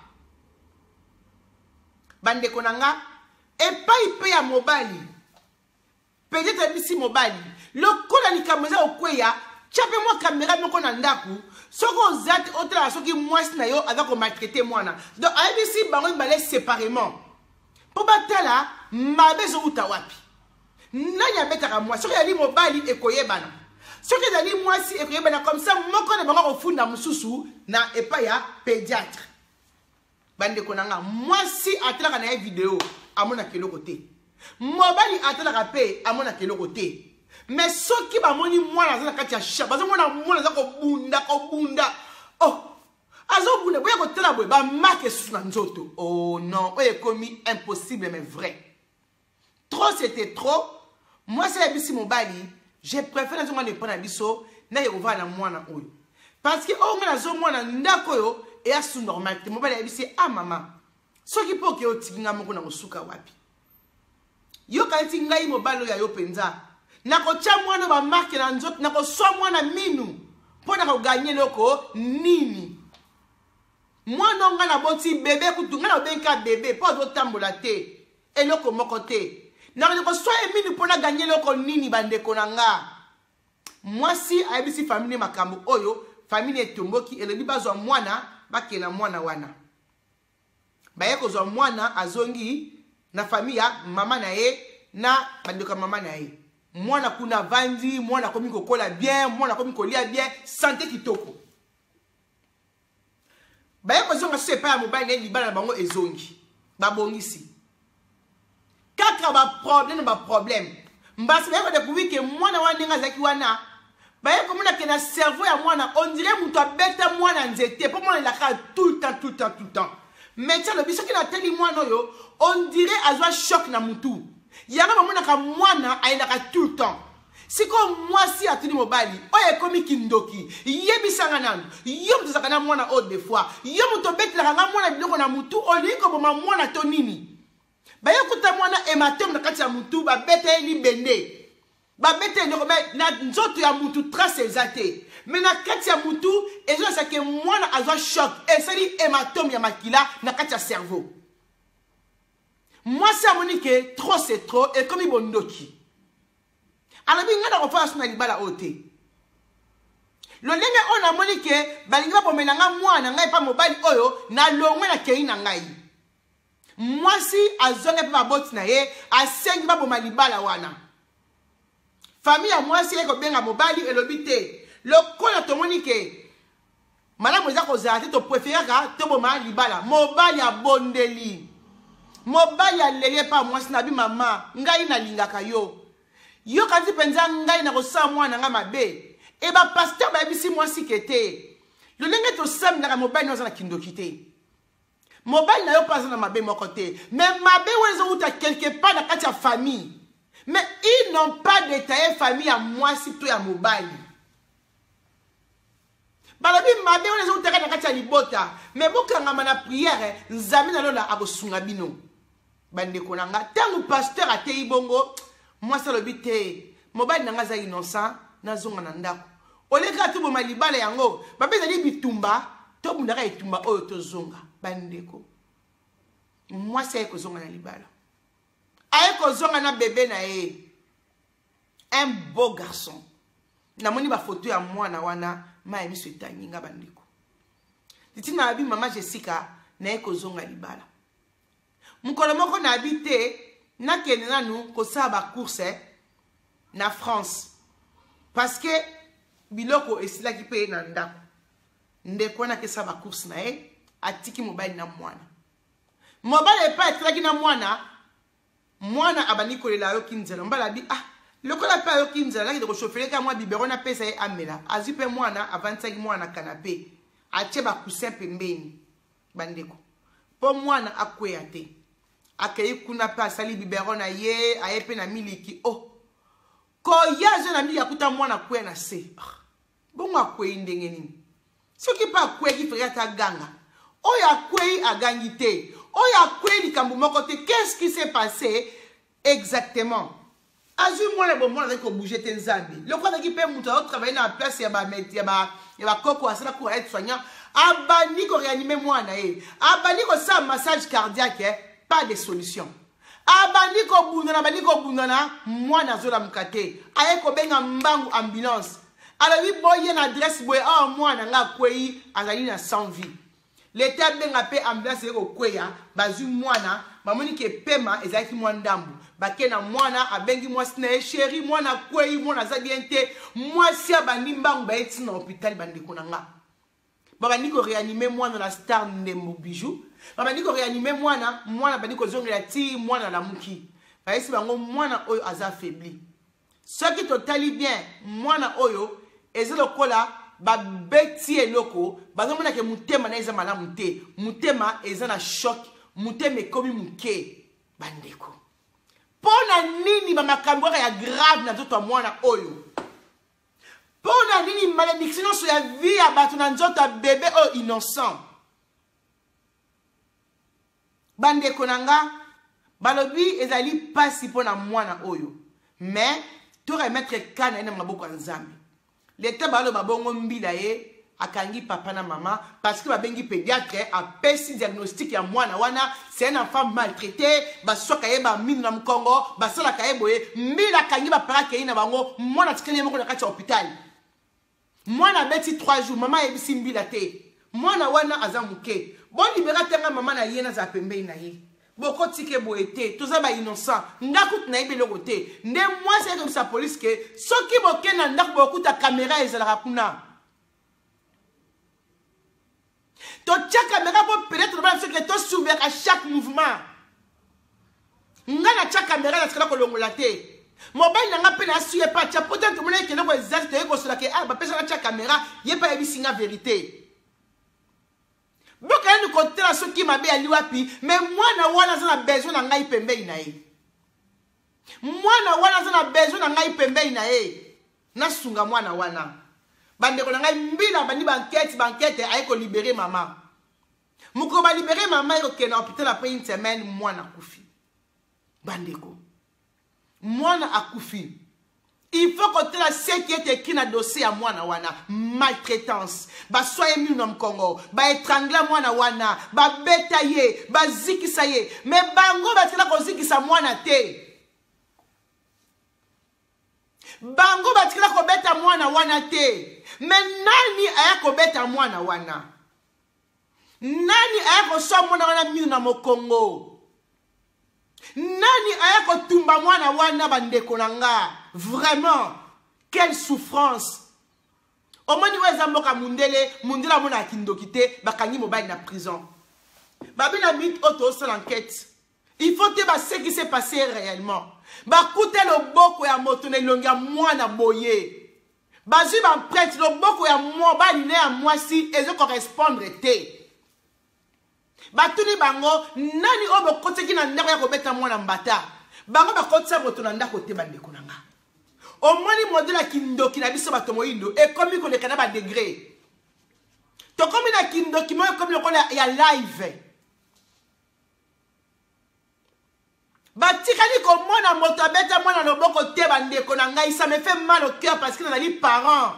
bandeko na nga epai mpe ya mobali peut-être ebisi mobali lokola likambo eza okweya tia mpe mwa kamera moko na ndaku soko oza te otala soki mwasi na yo aza komaltraite mwana donc ayebisi bango mibale séparément mpo batala mabe ezouta wapi nani abetaka mwasi soki ezali mobali ekoyebana soki ezali mwasi ekoyebana comme ça moko na bango kofunda mosusu na epai ya pédiatre bandeko na nga mwasi atalaka na ye video amonaka eloko te mobali atalaka mpe amonaka eloko te mais soki bamoni mwana aza na kati ya cha bazomona mwana aza kobunda oh azobunda boya kotala boye bamarke esusu na nzoto oh non oyo ekomi impossible mais vrai trop c'était trop moi c'est yebisi mobali je préfère nazonga na epa na biso na yekovaa na mwana oyo parce que oyo nga nazomwana ndako oyo eya su normal te mobali yebisi ah mama soki mpo oke otiki nga moko na kosuka wapi yo kaniti ngai mobali oyo ayo mpenza nakotia mwana bamarke na nzoto nakoswa mwana minu mpo na koganye eloko nini mwana nga naboti bebe kutu nga nabenka bebe mpo azotambola te eloko moko te nakoswa eminu mpo na ganye eloko nini bandeko na nga mwasi ayebisi famille makambo oyo famille etomboki elobi bazwa mwana bakena mwana wana baye kozwa mwana azongi na famille ya mama na ye na bandeko mama na ye mwana kuna vandi mwana komi kokola bien mwana komi kolia bien santé kitoko baye kozonga so epai ya mobali na ye libala na bango ezongi babongisi kaka baproblème mbasi baye kodécouvrir ke mwana wana ndenge azalaki wana baye komona ke na cerveau ya mwana on dirait moto abeta mwana nzete mpo mwana elaka tout le temps médecin alobi soki nateli mwana oyo on dirait azwa choc na mutu yango bamonaka mwana ayendaka tout le temps siko mwasi atuni mobali oyo ekomi kindoki yebisanga nanu yo moto ozalaka na mwana oyo des fois yo moto obetelaka nga mwana biloko na mutu olingi koboma mwana to nini baye kuta mwana hematome na kati ya mutu babeta ye libende babeta eloko na nzoto ya mutu trace eza te mais na kati ya mutu ezolesake mwana azwa choc esali hematome ya makila na kati ya cerveau mwasi amoni ke trop c'est trop ekomi bondoki alobi nga na kofala so na libala oyo te lolenge oyo namoni ke balingi babomela nga mwana ngai epa mobali oyo nalongwe na kei na ngai mwasi azonge mpe baboti na ye asengi baboma libala wana famille ya mwasi ye kobenga mobali elobi te lokola tomoni ke malamu eza kozala te topréféraka toboma libala mobali abondeli mobali aleli epa mwasi na bi mama ngai nalingaka yo yo kanti mpenza ngai na kosala mwana nga mabe e bapaster bayebisi mwasi ke te lolenge tosaminaka mobali na oza na kindoki te mobali na yo mpe aza na mabe moko te mais mabe oyo ezowuta quelque part na kati ya famille mais ils n'ont pas détaillé famille ya mwasi to ya mobali balobi mabe oyo ezowutaka na kati ya libota mais bokangama na priere nzambe na lola akosunga bino bandeko na nga ntango pasteur ateyi bongo mwasi alobi te mobali na nga aza innocent nazonga na ndako oleka toboma libala yango babe ezali bitumba tobundaka etumba oyo tozonga bandeko mwasi aye kozonga na libala aye kozonga na bebe na ye un beau garçon namoni bafoto ya mwana wana maya miso etangi nga bandeko titina abi mama Jessica naye kozonga libala mukolo moko na abi te nakende nanu kosala bacourse na France parce que biloko esilaki mpe na ndako ndeko wana akesala bacourse na ye atiki mobali na mwana mobali epa atikaki na mwana abandi kolela ayoki nzela mobali abi ah lokola mpe ayoki nzela nakende koshofeleka mwa bibero napesa ye amela azwi mpe mwana avandisaki mwana na kanape atie bacoussin pembeni bandeko. Po mwana akweya te. Akei kuna pa asali biberon na ye, ayepe na miliki. Oh. Ko yazo na miliki akuta mwana kweya na se. Bongo akweyi ndenge nini? Soki pa akweyi ki frère ta ganga. Oyo akweyi agangi te. Oyo akweyi likambo moko te. Qu'est-ce qui s'est passé exactement? Azu mwana bon mwana ko bouger te nzambi. Le kwa ki pe muto a travailler na place ya ba met ya ba koko asala ko être soignant. Abani ko réanimer mwana e. Abani ko sa massage cardiaque, pas de solution. Abani ko bundana mwana zola mkate. Aye ko benga mbangu ambulance. Alors oui boye na adresse boye ah mwana nga kweyi azali na sans vie. L'état benga pe ambulance ko kweya bazu mwana mamoni ke pema ezaki mwandambu. Bakena mwana abengi mwasi na chéri mwana kweyi mwana za bien te mwasi abandi mbangu ba eti na hôpital bandeko nanga. Baba niko réanimer mwana na star ndembo bijou. Baba niko réanimer mwana bandi ko zongela ti mwana la muki. Ba esi bango mwana oyo aza affaibli. Ce qui totali bien mwana oyo ezelo kola ba beti eloko bazomona ke mutema na eza malamu te. Mutema eza na choc, mutema ekomi muke bandeko. Pona nini ba makambo ya grave na nzoto mwana oyo? Pona nini malédiction sur la vie ya bato na nzoto bébé o innocent? Bandeko nanga balobi ezali pasi pona mwana oyo. Mais to remettre kana ina maboko nzambe. L'état balo babongo mbila ye akangi papa na maman parce que babengi pédiatre a pesi diagnostic ya mwana wana c'est un enfant maltraité basoka ye ba mine na mkongo basala ka yeboye mbila kangi ba para ke ina bango mwana tikeli moko na kati hôpital mwana beti 3 jours maman yebisi mbila te mwana wana azamuke bon libéra tenga maman na ye na za pembe na ye boko tike boete toza ba innocent ndakut na yebe loko te nde mwasi comme sa police ke soki bokena ndak bokuta caméra ezala kuna. To tcha caméra pour peut-être ba que to surveiller à chaque mouvement. Ngana tcha caméra na skala ko longola te. Mobile nanga pe na suye pa tcha peut-être mona ke ko exact ko sala ke ah ba pesa na tcha caméra ye pa yebi singa vérité. Boka ni ko tela soki mabe ali wapi mais mwana wana za na besoin na ngai pembe ina ye. Mwana wana za na besoin na ngai pembe ina ye. Na sunga mwana wana. Bandeko na ngai mbila bandi banquête ayeko libérer maman. Muko ba libérer maman yoko ke na hôpital après une semaine mwana akufi. Bandeko. Mwana akufi. Il faut que tu la sais qui est écrit dans le dossier à mwana wana maltraitance. Ba soye mi nom Congo, ba étrangler mwana wana, ba betaye, ba zikisa ye. Mais bango ba tela ko zikisa mwana te. Bango batikila ko beta mwana wana te. Mais nani aya ko beta mwana wana? Nani aya ko so mwana wana mi na mokongo? Nani aya ko tumba mwana wana bandeko nanga? Vraiment, quelle souffrance! Au moins nous avons ka mundele mona kindokite bakangi mobile na prison. Babi na mit auto sur l'enquête. Il faut te ce qui s'est passé réellement. Ba koute le boko ya moto na longa mwana boye. Bazu ba prêtre le boko ya mo ba ni ya mwasi ezo correspondre te. Batuni bango nani obo kote ki na ndako ya kobeta mwana mbata. Bango ba kote sa moto na ndako te bandeko nanga. Au moins ni modèle kindoki na biso bato moyindo et comme il connaît ba degré. To comme na kindoki mo comme le connaît ya live. Batikani ko mona moto abeta mona loboko te bandeko na ngai ça me fait mal au cœur parce que na li parents.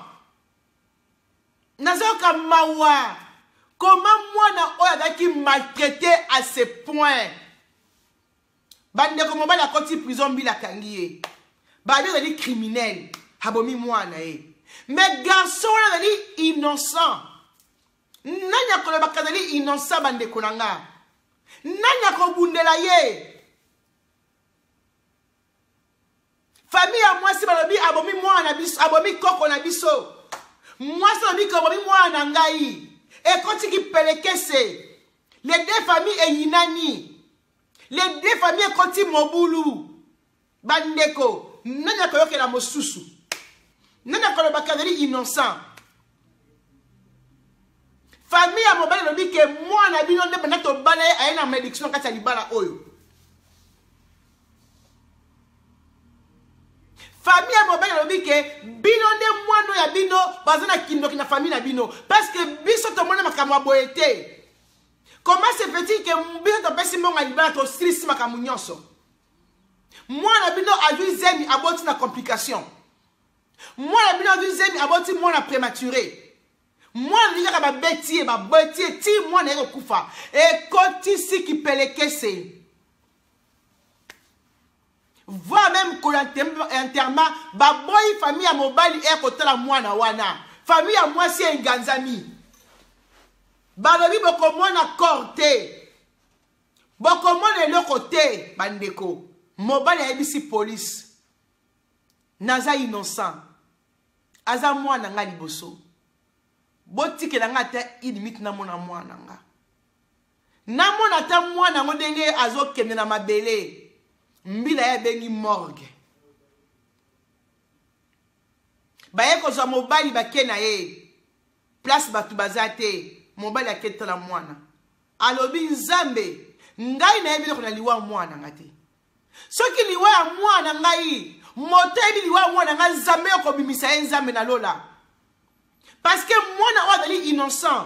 Nazoka mawa. Comment mwana oya daki maltraité à ce point? Bandeko mobala koti prison bila kangiye. Badi est criminel, habomi mwana e. Mais garçon est innocent. Nanya ko bakadali innocent bande konanga. Nanya ko bundela ye. Famille à moi si balobi abomi mwana biso, abomi koko na biso. Moi ça bi ko abomi mwana ngai. Et quand tu pelekese. Les deux familles et yinani. Les deux familles koti mobulu. Bandeko. Nana koyoke la mosusu. Nana ko bakadeli innocent. Famille a mobali lobi ke mwana bino nde bana to bana aye na malédiction kati ya libala oyo. Famille ya mobali lobi ke bino nde mwana ya bino bazana kindoki na famille na bino parce que biso to mona makamwa boyete. Comment se fait-il que biso to pesi monga libala to stress makamwa nyonso? Mwana bino adu zemi aboti na complication. Mwana bino adu zemi aboti mwana prématuré. Mwana nika ba beti ti mwana eko kufa e koti si ki pelekese. Voire même qu'on enterrement ba boy famille ya mobali eko tala mwana wana. Famille ya mwasi enganzami. Balobi boko mwana korte. Boko mwana eloko te bandeko. Mobali ya ebisi police. Naza innocent. Aza mwana nga liboso. Botike la nga ta idimit na mona mwana nga. Na mona ta mwana ngo ndenge azokende na mabele. Mbila ya bengi morgue. Baye kozwa mobali bakena ye. Place batu bazate. Mobali aketa la mwana. Alobi nzambe. Ngai na yebi ko na liwa mwana ngate. Soki liwa ya mwana ngai. Moto yebi liwa mwana nga nzambe ko bimisa ye nzambe na lola. Parce que mwana wadali innocent.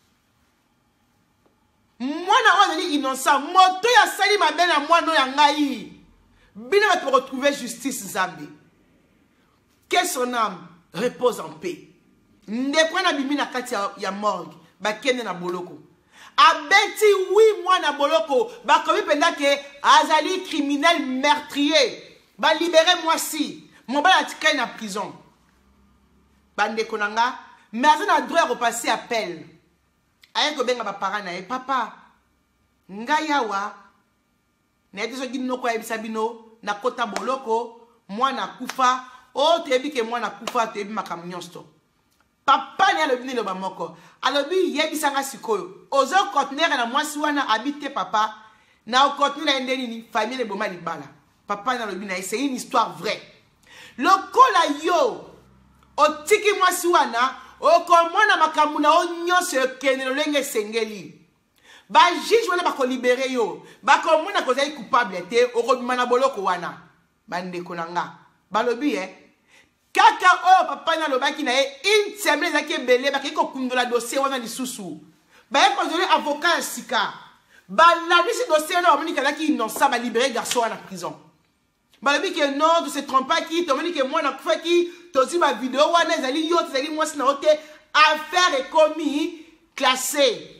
Mwana wadali innocent. Moto ya sali mabena mwana ya ngai. Bina va te retrouver justice Zambi. Que son âme repose en paix. Ndekwa na bimi na kati ya morgue. Bakende na boloko. Abeti oui mwana boloko. Bakomi penda ke azali criminel meurtrier. Ba libérer moi si. Mon bala tika na prison. Bande konanga. Mais on a droit de repasser appel. Ayen ko benga ba parents na papa. Ngayawa. Na yeso gino ko yebisa bino na kota boloko mwana kufa o tebi ke mwana kufa tebi makamnyonsto. Papa ne alobi le bamoko. Alobi yebisa nga sikoyo. Ozo conteneur na mwasi wana habite papa na o conteneur ndeni ni famille boma libala. Papa na alobi na c'est une histoire vraie. Lokola yo o tiki mwasi wana okomona makamuna onyonso kenelo lenge sengeli. Ba juge wana bako libérer yo. Bakomona kozali coupable te okobima na boloko wana. Bande konanga. Balobi kaka o papa na lobaki na ye une semaine zaki belé baki ko kundola dossier wana lisusu. Ba ye kozoli avocat ya sika. Ba la lisi dossier na omoni kala ki innocent ba libérer garçon na prison. Balobi que non, tu se trompe pas qui, tu omoni que moi na kufa ki tozi ma vidéo wana ezali yo ezali moi sina ote affaire est commis classé.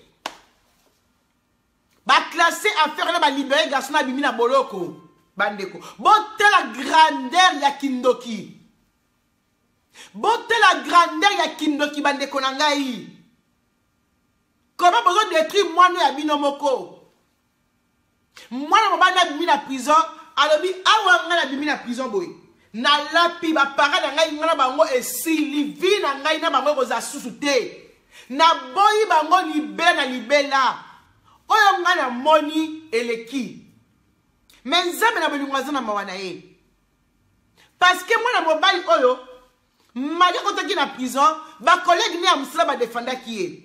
Ba classé affaire na ba libérer garçon na bimi na boloko bandeko. Bote la grandeur ya kindoki. Bote la grandeur ya kindoki bandeko na ngai. Comment besoin détruire moi no ya bino moko. Moi na mobanda bimi na prison, alobi awa nga na bimi na prison boy. Na lapi ba parents na ngai ngana bango esili vi na ngai na bango koza susu te. Na boyi bango libela na libela. Oyo nga na moni eleki. Mais nzambe na bolingwaza na mawana ye. Parce que moi na mobali oyo malgré qu'on t'a na prison, ba collègue ni amsala ba défenda qui est.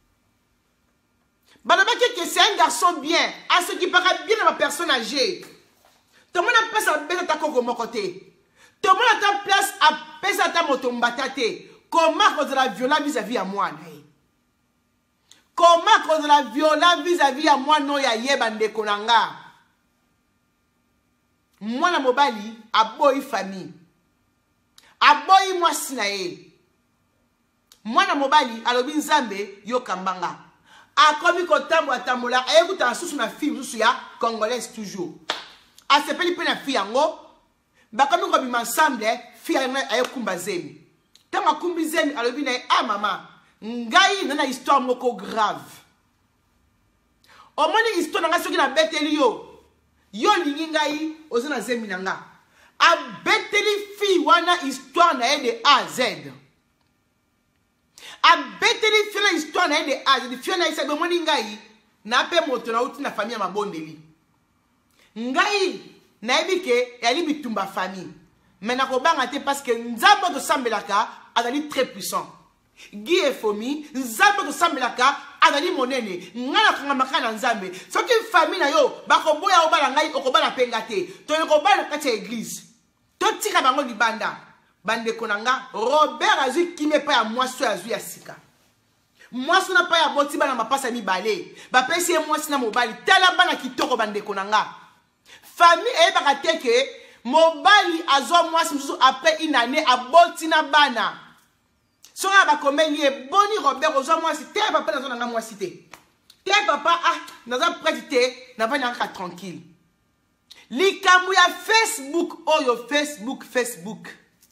Ba que c'est un garçon bien, à ce qui paraît bien à ma personne âgée. Tout le monde a place à bête ta koko mon côté. Tout le monde a ta place à pesa ta motombatate. Comment cause de la violence vis-à-vis à moi nae. Comment cause de la violence vis-à-vis à moi no ya yebande konanga. Moi na mobali aboyi famille. Aboyi moi sinae. Moi na mobali alobi nzambe yo kambanga. Akomi kotambo atambola ayekuta susu na fille susu ya congolaise toujours. Asepeli pe na fille yango. Bakomi ko bima ensemble fille na ayekumba zemi. Tama kumbi zemi alobi na ah mama ngai na histoire moko grave. Omoni histoire nga soki na beteli yo. Yo lingi ngai ozana zemi nanga. A beteli fille wana histoire na de A à Z. A beteli fille na histoire na de A à Z. Fille na isa be moni ngai na pe moto na uti na famille mabondeli. Ngai na ebike yali bitumba famille. Mais na ko banga te parce que nzambo to sambelaka azali très puissant. Guy et Fomi, nzambo to sambelaka azali monene ngana konga makana nzambe soki famille na yo bakoboya obala ngai okobala penga te to ekobala kati ya église to tika bango libanda bande konanga Robert azui kime pa ya mwasi azui ya sika mwasi na pa ya boti bana mapasa mibale bapesi ye mwasi na mobali tala bana kitoko bande konanga famille eyebaka te ke mobali azwa mwasi mosusu après une année aboti na bana soka bakomeli eboni Robert ozwa mwasi te papa nazo nanga mwasi te te papa naza prêt te na bana nanga tranquille likambo ya Facebook oyo Facebook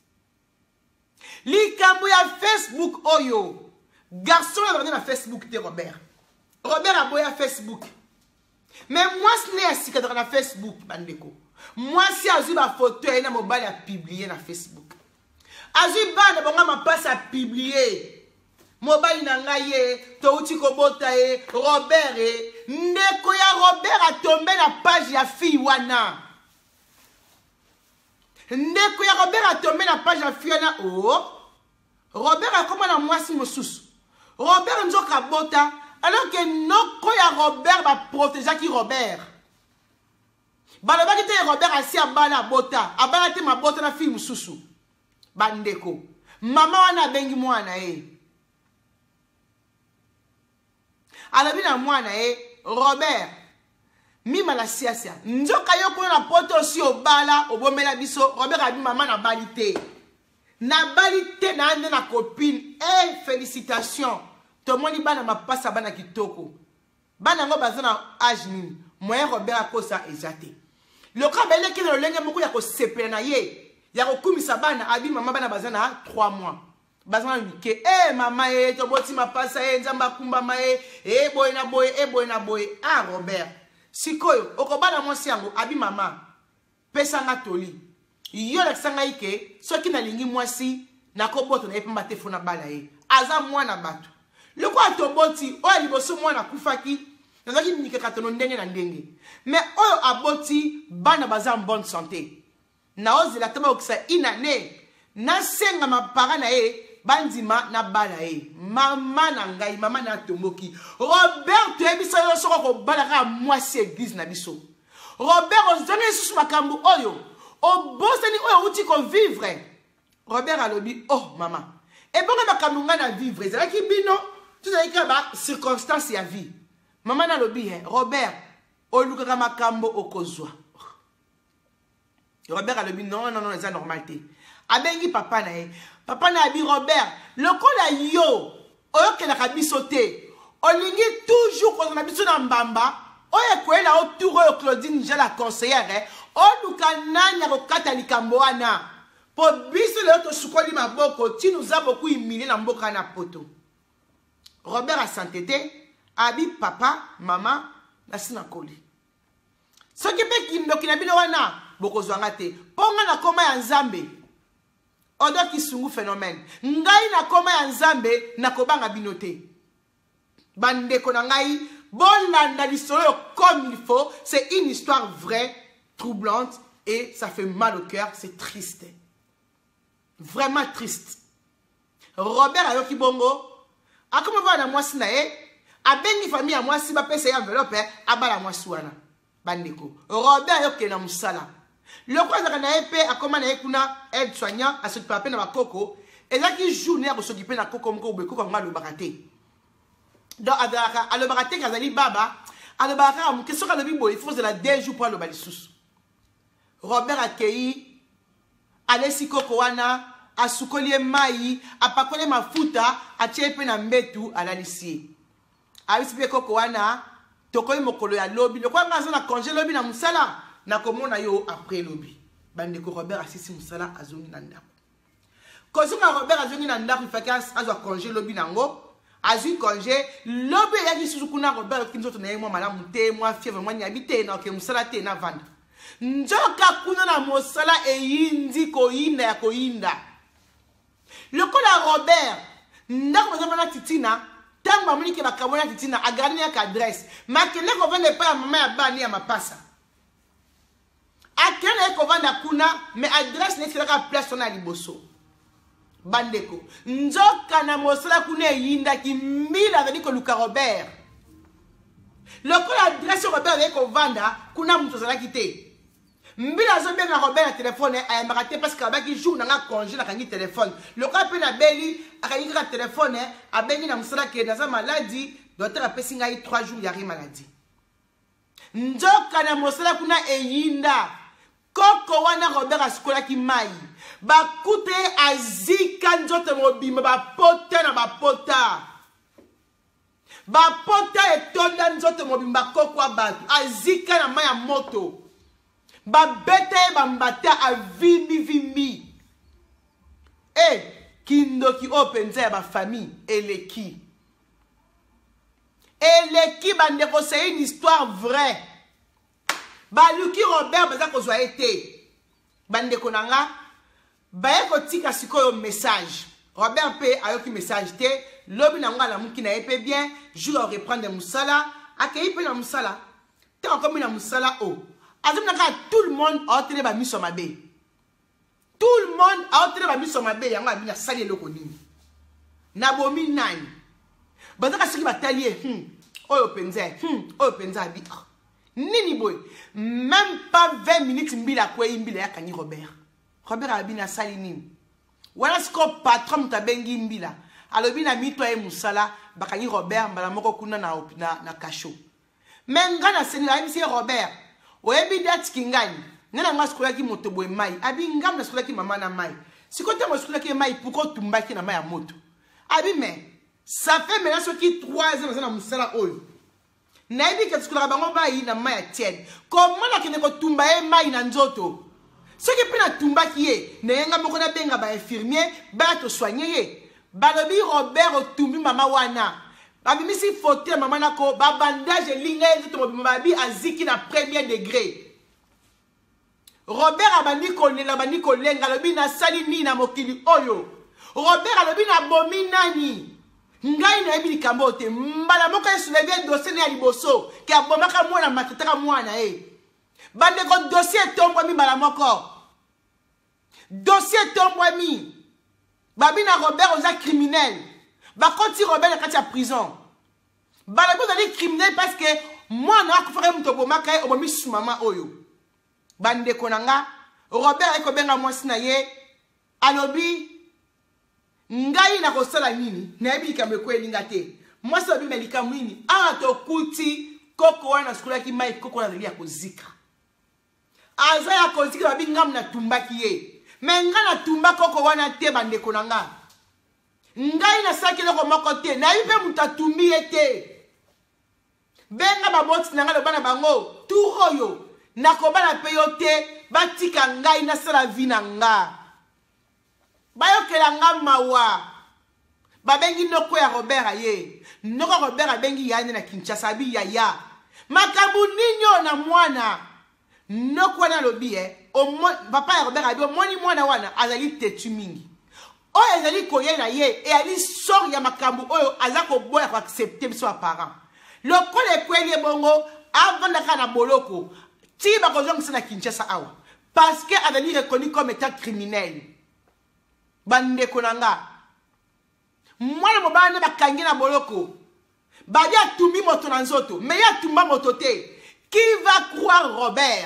likambo ya Facebook oyo garçon ya na Facebook te Robert aboya Facebook mais mwasi ne ya sika na Facebook bandeko mwasi azwi ba photo na mobile a publier na Facebook azwi bana bonga mapasa a publier mobile na ngai ye to uti kobota ye Robert ndeko ya Robert a tombé na page ya fille wana ndeko ya Robert a tombé na page ya fille wana Robert a comment na mwasi mosusu Robert nzoka bota alors que noko ya Robert ba protéger ki Robert balobaki te Robert asi abana bota abana te mabota na fille mosusu bandeko mama wana bengi mwana alobi na mwana Robert mima la siasia nzoka yo kuna na poto osi obala obomela biso Robert abi mama na balite na ande na copine félicitations tomoni bana mapasa bana kitoko bana ngo bazana âge nini moyen Robert akosa ezate loka beleki na lolenge moko ya kosepela na ye ya kokumisa bana abi mama bana bazana 3 mois bazana mike mama toboti mapasa nzamba kumbama boy na boy Robert sikoyo okobana mwasi yango abi mama pesa nga toli yo lakisanga ike soki nalingi mwasi nakoboto na epamba te fona bala aza mwana bato loko atoboti oyo liboso mwana kufaki nazaki mikeka tono ndenge na ndenge mais oyo aboti bana baza en bonne santé na ozela taba okisa inane nasenga mapara na bandima na bala mama na ngai mama na tomboki Robert toyebisa yo soko kobala ka mwasi église na biso Robert ozongi susu makambo oyo obosani oyo uti ko vivre Robert alobi mama ebonga makambo nga na vivre ezalaki bino tozalaki ba circonstance ya vie mama na lobi Robert olukaka makambo okozwa Robert alobi non eza normal te abengi papa na abi Robert lokola yo oyokelaka biso te olingi toujours kozala biso na mbamba oyo ekoyela autour oyo Claudine ja la conseillère oluka nani ya kokata likambo wana po biso leo tosukoli maboko ti nous a beaucoup humilié na mboka na poto Robert a santé abi papa mama nasi na koli soki mpe kindoki na bino wana bokozwanga te mpo nga na koma ya nzambe odo kisungu phénomène ngai na koma ya nzambe nakobanga bino te bandeko na ngai bolanda lisolo comme il faut c'est une histoire vraie troublante et ça fait mal au cœur c'est triste vraiment triste Robert ayoki bongo akoma bana mwasi na abengi famille ya mwasi bapesa ya enveloppe abala mwasi wana bandeko Robert ayoki na musala loko azaka na pe akoma na kuna aide soignant asoki pa pe na bakoko ezaki journée ya kosoki pe na koko moko bekoko ngalo bakate donc adaka alobaka te kazali baba alobaka muke soka lobi boy il faut de la 2 jours pour aloba lisusu Robert akei alesi koko wana asukoli mai apakole mafuta atie pe na mbetu alalisi abisi pe koko wana tokoyi mokolo ya lobi lokwa ngaza na congé lobi na musala na komona yo après lobi bandeko Robert asisi musala azongi na ndako kozonga Robert azongi na ndako ifaka azwa congé lobi nango azui congé lobi yaki susu kuna Robert kinzoto na yemo malamu te mwa fièvre mwa nyabite na ke musala te na vanda njoka kuna na mosala eyindi koyinda ya koyinda lokola Robert ndako na titina tamba muni ke bakabona titina agarni ya adresse makele ko vende pa ya mama ya bani ya mapasa akele ko vanda kuna mais adresse ne sera place na liboso bandeko nzoka na mosala kuna yinda ki mbila veni ko luka Robert lokola adresse Robert avec vanda kuna muto zala kite mbila zo bien na Robert na téléphone ayambaka te parce que abaki jour na nga congé na kangi téléphone lokola pe na beli akangi ka téléphone abengi na musala ke na za maladie docteur apesi ngai 3 jours yari maladie nzoka na mosala kuna eyinda koko wana Robert asikola ki mai bakute azika nzoto mobima bapota na bapota bapota etonda nzoto mobimba koko abatu azika na mai ya moto babete bambata avimbi kindoki openza ya bafamille eleki bandeko c'est une histoire vraie baluki Robert baza kozwa ete bandeko nanga baye kotika sikoyo message Robert pe ayoki message te lobi nanga la muki na epe bien jour reprendre musala akei pe na musala te encore na musala o azum naka tout le monde a télé ba miso mabe tout le monde a télé ba miso mabe yango abina sali eloko nini na bomi nani bazaka siki batalie oyo penza bi nini boy même pas 20 minutes mbila kwa mbila ya kanyi Robert abina sali nini wala siko patron tabengi mbila alobina mito e musala bakanyi Robert mbala moko kuna na kasho menga na seni la MC Robert oyebi dat kingani nana nga sikola ki moto boy mai abi ngam na sikola ki mama na mai sikote mo sikola ki mai pourquoi tumbaki na mai ya moto abi mais ça fait maintenant ce qui 3 ans na musala oyo na ebi ke sikola bango mai na mai ya tienne comment na kene ko tumba e mai na nzoto ce qui peut na tumba ki ye na yenga moko na benga ba infirmier ba to soigner ye balobi Robert otumbi mama wana babi misi fauteuil mama nako ba bandage linga nzoto babi aziki na premier degré Robert abandi ko lenga lobi na sali ni na mokili oyo Robert alobi na bomi nani ngai na ebi likambo te mbala moko esulevie dossier ya liboso ke abomaka mwana makitaka mwana bandeko dossier tombwami mbala moko dossier tombwami babi na Robert oza criminel bakoti Robert na kati ya prison balobi ozali criminel parce que mwana akufaka muto bomaka ye obomi su mama oyo bandeko nanga Robert ekobenga mwasi na ye alobi ngai na kosala nini na yebi likambo ekwelinga te mwasi obi likambo nini awa tokuti koko wana sikolaki mai koko wana azali ya kozika aza ya kozika babi ngamu na tumbaki ye me nga na tumba koko wana te bandeko nanga ngai na saki loko moko te na yebi mpe mutu atumbi ye te benga baboti na nga lobana bango tour oyo nakobana pe yo te batika ngai nasala vi na nga bayokela nga mawa babengi noko ya Robert aye noko Robert abengi yane na Kinshasa abi yaya makambu ninyo na mwana noko wana lobi papa ya Robert abi omoni mwana wana azali tetu mingi oyo azali koyela ye e ali sor ya makambu oyo aza koboya ko accepter biso ba parents lokola ekweli bongo avandaka na boloko ti bakozongisa na Kinshasa awa parce que azali reconnu comme état criminel bandeko nanga mwana mobana bakangi na boloko badi atumbi moto na nzoto mais ya tumba moto te qui va croire Robert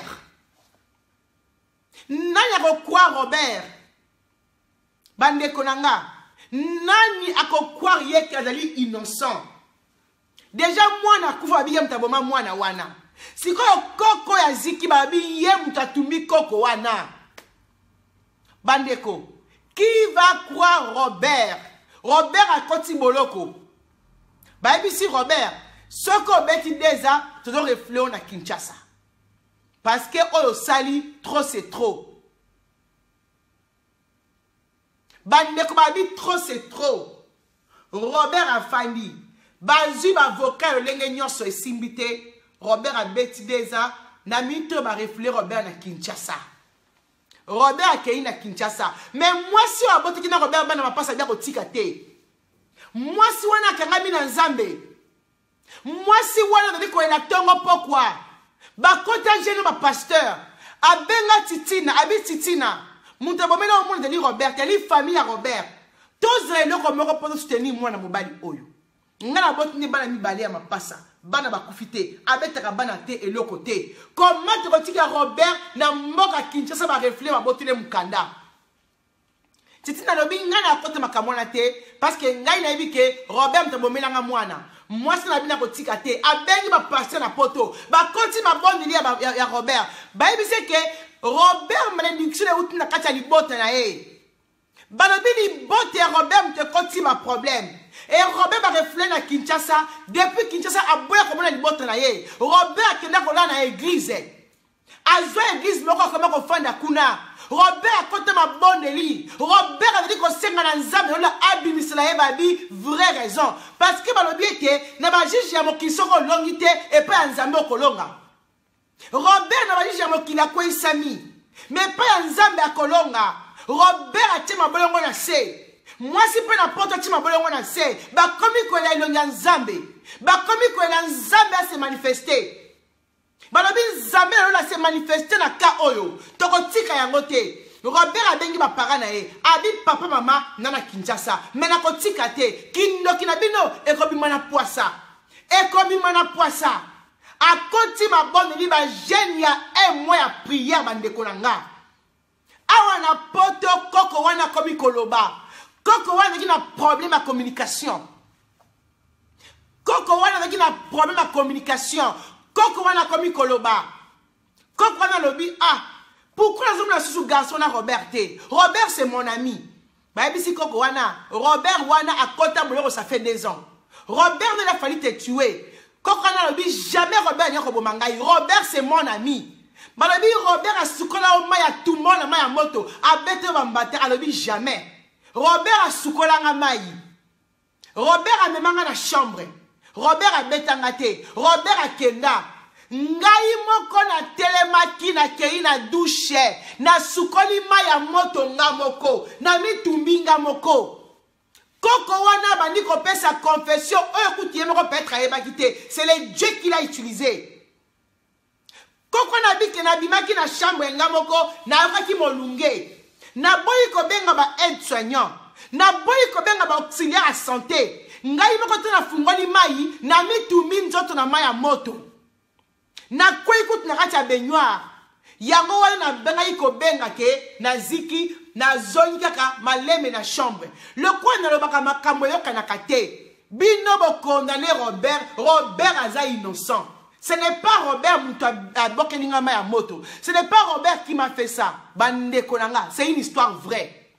nani akokroire Robert bandeko nanga nani akokroire ye kazali innocent déjà mwana kufa biye mtaboma mwana wana sikoyo koko ya ziki babi ye mtatumbi koko wana bandeko qui va croire Robert Robert a koti boloko babi si Robert soko beti deza todo refléo na Kinshasa parce que oyo sali trop c'est trop bandeko babi trop c'est trop Robert a fandi bazu avocat le lenge nyonso esimbite Robert a beti deza na mito ba refléo Robert na Kinshasa Robert akei na Kinshasa mais moi si on a boté na Robert bana mapasa bia kotika te moi si wana kangami na nzambe moi si wana ndiko ena tongo pokwa bakota jeune ba pasteur abenga titina abi titina muta bomena o monde ni Robert ali famille ya Robert tous les loko moko pour soutenir moi na mobali oyo ngana botini bana mibali ya mapasa bana bakufite abetaka bana te eloko te comment te kotika Robert na mboka Kinshasa ba reflet ba botile mukanda titi na lobi ngana akote makamwana te parce que ngai na yebike Robert mtabomelanga mwana mwasi na bina kotika te abengi ba passer na poto ba konti ma bonne ya Robert ba yebise ke Robert malédiction outi na kati ya libota na ye balobi libota ya Robert te konti ma problème. Et Robert va refléter à Kinshasa. Depuis Kinshasa, a boya comme on a dit botenaye. Robert qui n'a pas la église. Azo église, mais comment on fait d'akuna. Robert a compté ma bonne lit. Robert a dit qu'on s'est dans l'ensemble. On a abîmé babi vraie raison. Parce que balobi était n'a pas juste yamo qui sont en longité et pas en zambe au kolonga. Robert n'a pas juste yamo qui l'a quoi sami. Mais pas en zambe à kolonga. Robert a tiré ma bonne na se. Moi si peu n'importe qui m'a bolé on a c'est ba comme ko la ilonga nzambe ba comme ko la nzambe a se manifester ba lobi nzambe la se manifester na ka oyo to ko tika yango te Robert a bengi ba parents na ye abi papa mama nana Kinshasa mais na ko tika te kindo kinabino e ko bimana poisa a konti ma bonne li ba jeune ya un mois ya prière bande konanga awa na poto koko wana komi koloba Koko wana qui a problème à communication. Koko wana qui a problème à communication. Koko wana komi koloba. Koko wana lobi ah pourquoi les hommes sous garçon à Robert T. Robert c'est mon ami. Bah si Koko wana Robert wana à Kota Bolero ça fait 2 ans. Robert ne l'a fallu te tuer. Koko wana lobi jamais Robert n'y a Robomangai. Robert c'est mon ami. Bah lobi Robert a soukola au maya tout le monde a maya moto a bête bambate a lobi jamais. Robert a soukolanga mai. Robert a memanga na chambre. Robert a betanga te. Robert a kenda. Ngai moko na telemaki na kei na douche. Na sukoli mai ya moto nga moko. Na mitumbinga moko. Koko wana bandi ko pesa confession. Oyo kuti yemoko peut-être ayebaki te. C'est le Dieu qui l'a utilisé. Koko na biki na bimaki na chambre nga moko. Na yokaki molunge. Na boyi ko benga ba aide-soignant. Na boyi ko benga ba auxiliaire à santé. Ngai moko te na fungoli mai na mitumi nzoto na mai ya moto. Na koi kut na kati ya baignoire. Yango wana na benga ko benga ke na ziki na zoni kaka maleme na chambre. Le coin na lobaka makambo yoka na kate. Bino bo condamner Robert aza innocent. Ce n'est pas Robert moto. Ce n'est pas Robert qui m'a fait ça. C'est une histoire vraie.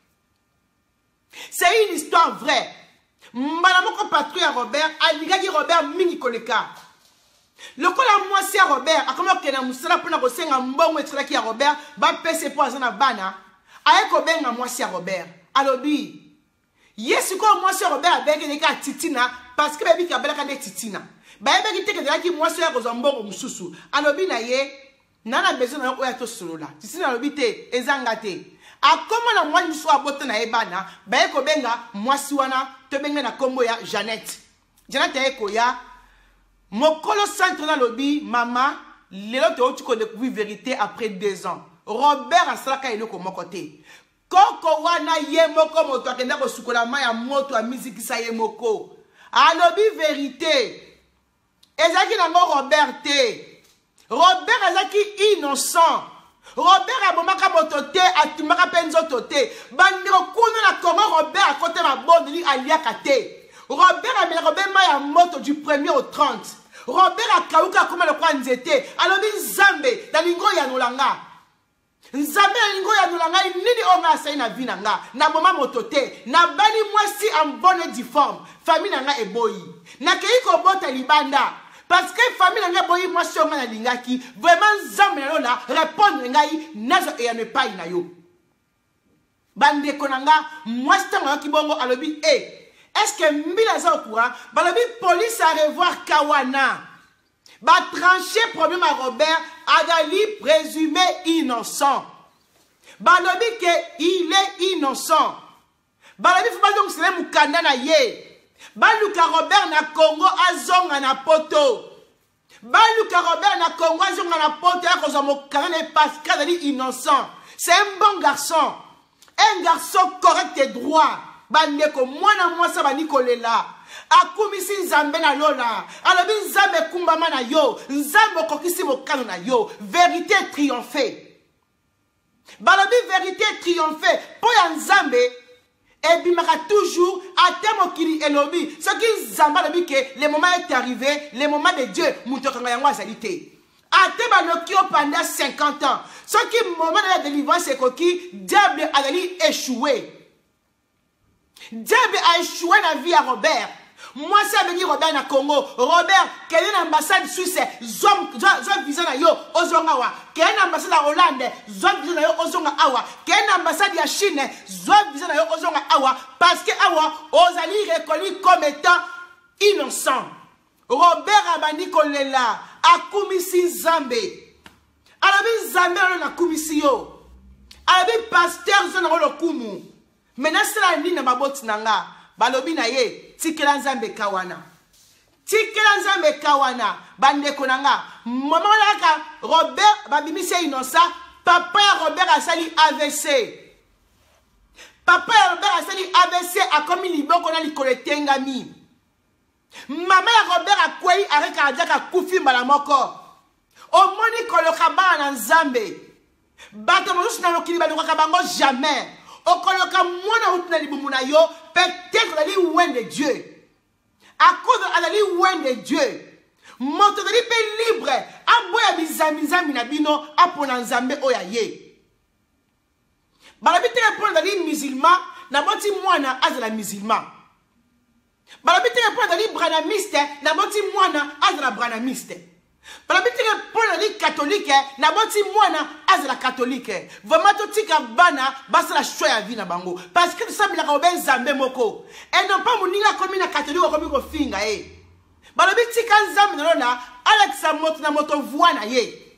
C'est une histoire vraie. Madame patrouille à Robert, aligaki Robert mini koleka. Le col à moi c'est Robert, a comment que na musala pour na kosenga mbongo etraki à Robert, ba pese po azana bana. Aye ko benga moi c'est Robert. Alobi. Yesu ko moi c'est Robert avec les gars titina parce que baby ka belaka de titina. Baebe ki teke de ki moi c'est ko zambongo mususu. Alobi na ye nana besoin na oya to solo la. Titina alobi te ezanga te. A comment la moi musu abote na ebana, bae ko benga moi si wana te benga na kombo ya Jeannette. Jeannette eko ya mokolo centre na lobi mama lelo te otuko découvrir vérité après 2 ans. Robert asalaka eloko moko te. Koko wana ye moko moto akenda ko sukola ma ya moto a musique sa ye moko. Alobi vérité. Ezaki nango Robert te. Robert azaki innocent. Robert a bomaka moto te atumaka penzo te. Bandiro kuno na Congo Robert a côté ma bonne li aliaka te. Robert a mis Robert ma ya moto du 1er au 30. Robert a kauka comme le kwa nzete. Alobi Nzambe dalingo ya nolanga. Nzambe dalingo ya nolanga nini onga asai na vie nanga. Na moma moto te. Na bali mwasi en bonne difforme. Famille nanga eboyi. Na keiko bota libanda. Parce que famille nanga boyi mwasi onga na lingaki. Vraiment Nzambe na lola répondre ngai nazo e ne pas na yo. Bande konanga mwasi tanga kibongo alobi est-ce que Mbila za au courant? Balobi police à revoir Kawana. Ba trancher problème à Robert Agali présumé innocent. Balobi que il est innocent. Balobi faut pas donc c'est le mukanda na ye. Baluka Robert na Congo azonga na poto. Baluka Robert na Congo azonga na poto ya koza mukanda Pascal ali innocent. C'est un bon garçon. Un garçon correct et droit. bandeko mwana mwasa banikolela akumisi nzambe na lola alobi nzambe kumbama na yo nzambe okokisi mokano na yo vérité triomphe balobi vérité triomphe po ya nzambe ebimaka toujours ate mokili elobi soki nzambe alobi ke le moment est arrivé le moment de Dieu mutu okanga yango azali te ate baloki yo pendant 50 ans soki moment de la délivrance ekoki diable azali échoué. Diable a échoué dans la vie à Robert. Moi, c'est avec Robert na Congo. Robert, quelle est l'ambassade suisse? Zom visa na yo, ozongawa. Quelle est l'ambassade à Hollande? Zom visa na yo, ozongawa. Quelle est l'ambassade à Chine? Zom visa na yo, ozongawa. Parce que awa, ozali reconnu comme étant innocent. Robert abandi kolela, akumisi Zambe. Alabi Zambe na kumisi yo. Alabi pasteur zona lo kumu. Maintenant, c'est la ligne de ma botte nanga. Balobi na ye, tikela nzambe kawana. Tikela nzambe kawana. Bande konanga. Maman laka, Robert, babimisi innocent. Papa ya Robert a sali AVC. Papa ya Robert a sali AVC a komi liboko na likoletengami. Maman ya Robert a kwei areka adjaka kufi mbala moko. Omoni koloka bana nzambe. Bato mosusu na mokili balokaka bango jamais. Okoloka mwana utna libumuna yo peut-être la loin de Dieu. À cause de la loin de Dieu. Moto de libre libre. Aboya bizamizami na bino apona nzambe oya ye. Balabite répondre dans les musulmans na moti mwana azala musulman. Balabite répondre dans les branamistes na moti mwana azala branamiste. Balabite répondre dans les catholiques na moti mwana azala catholique. Vraiment totika bana basa la choix ya vie na bango parce que ça bila ka nzambe moko. Et non pas moninga comme na catholique comme ko finga Balabite tika nzambe na lona Alexa moto na moto voix na ye.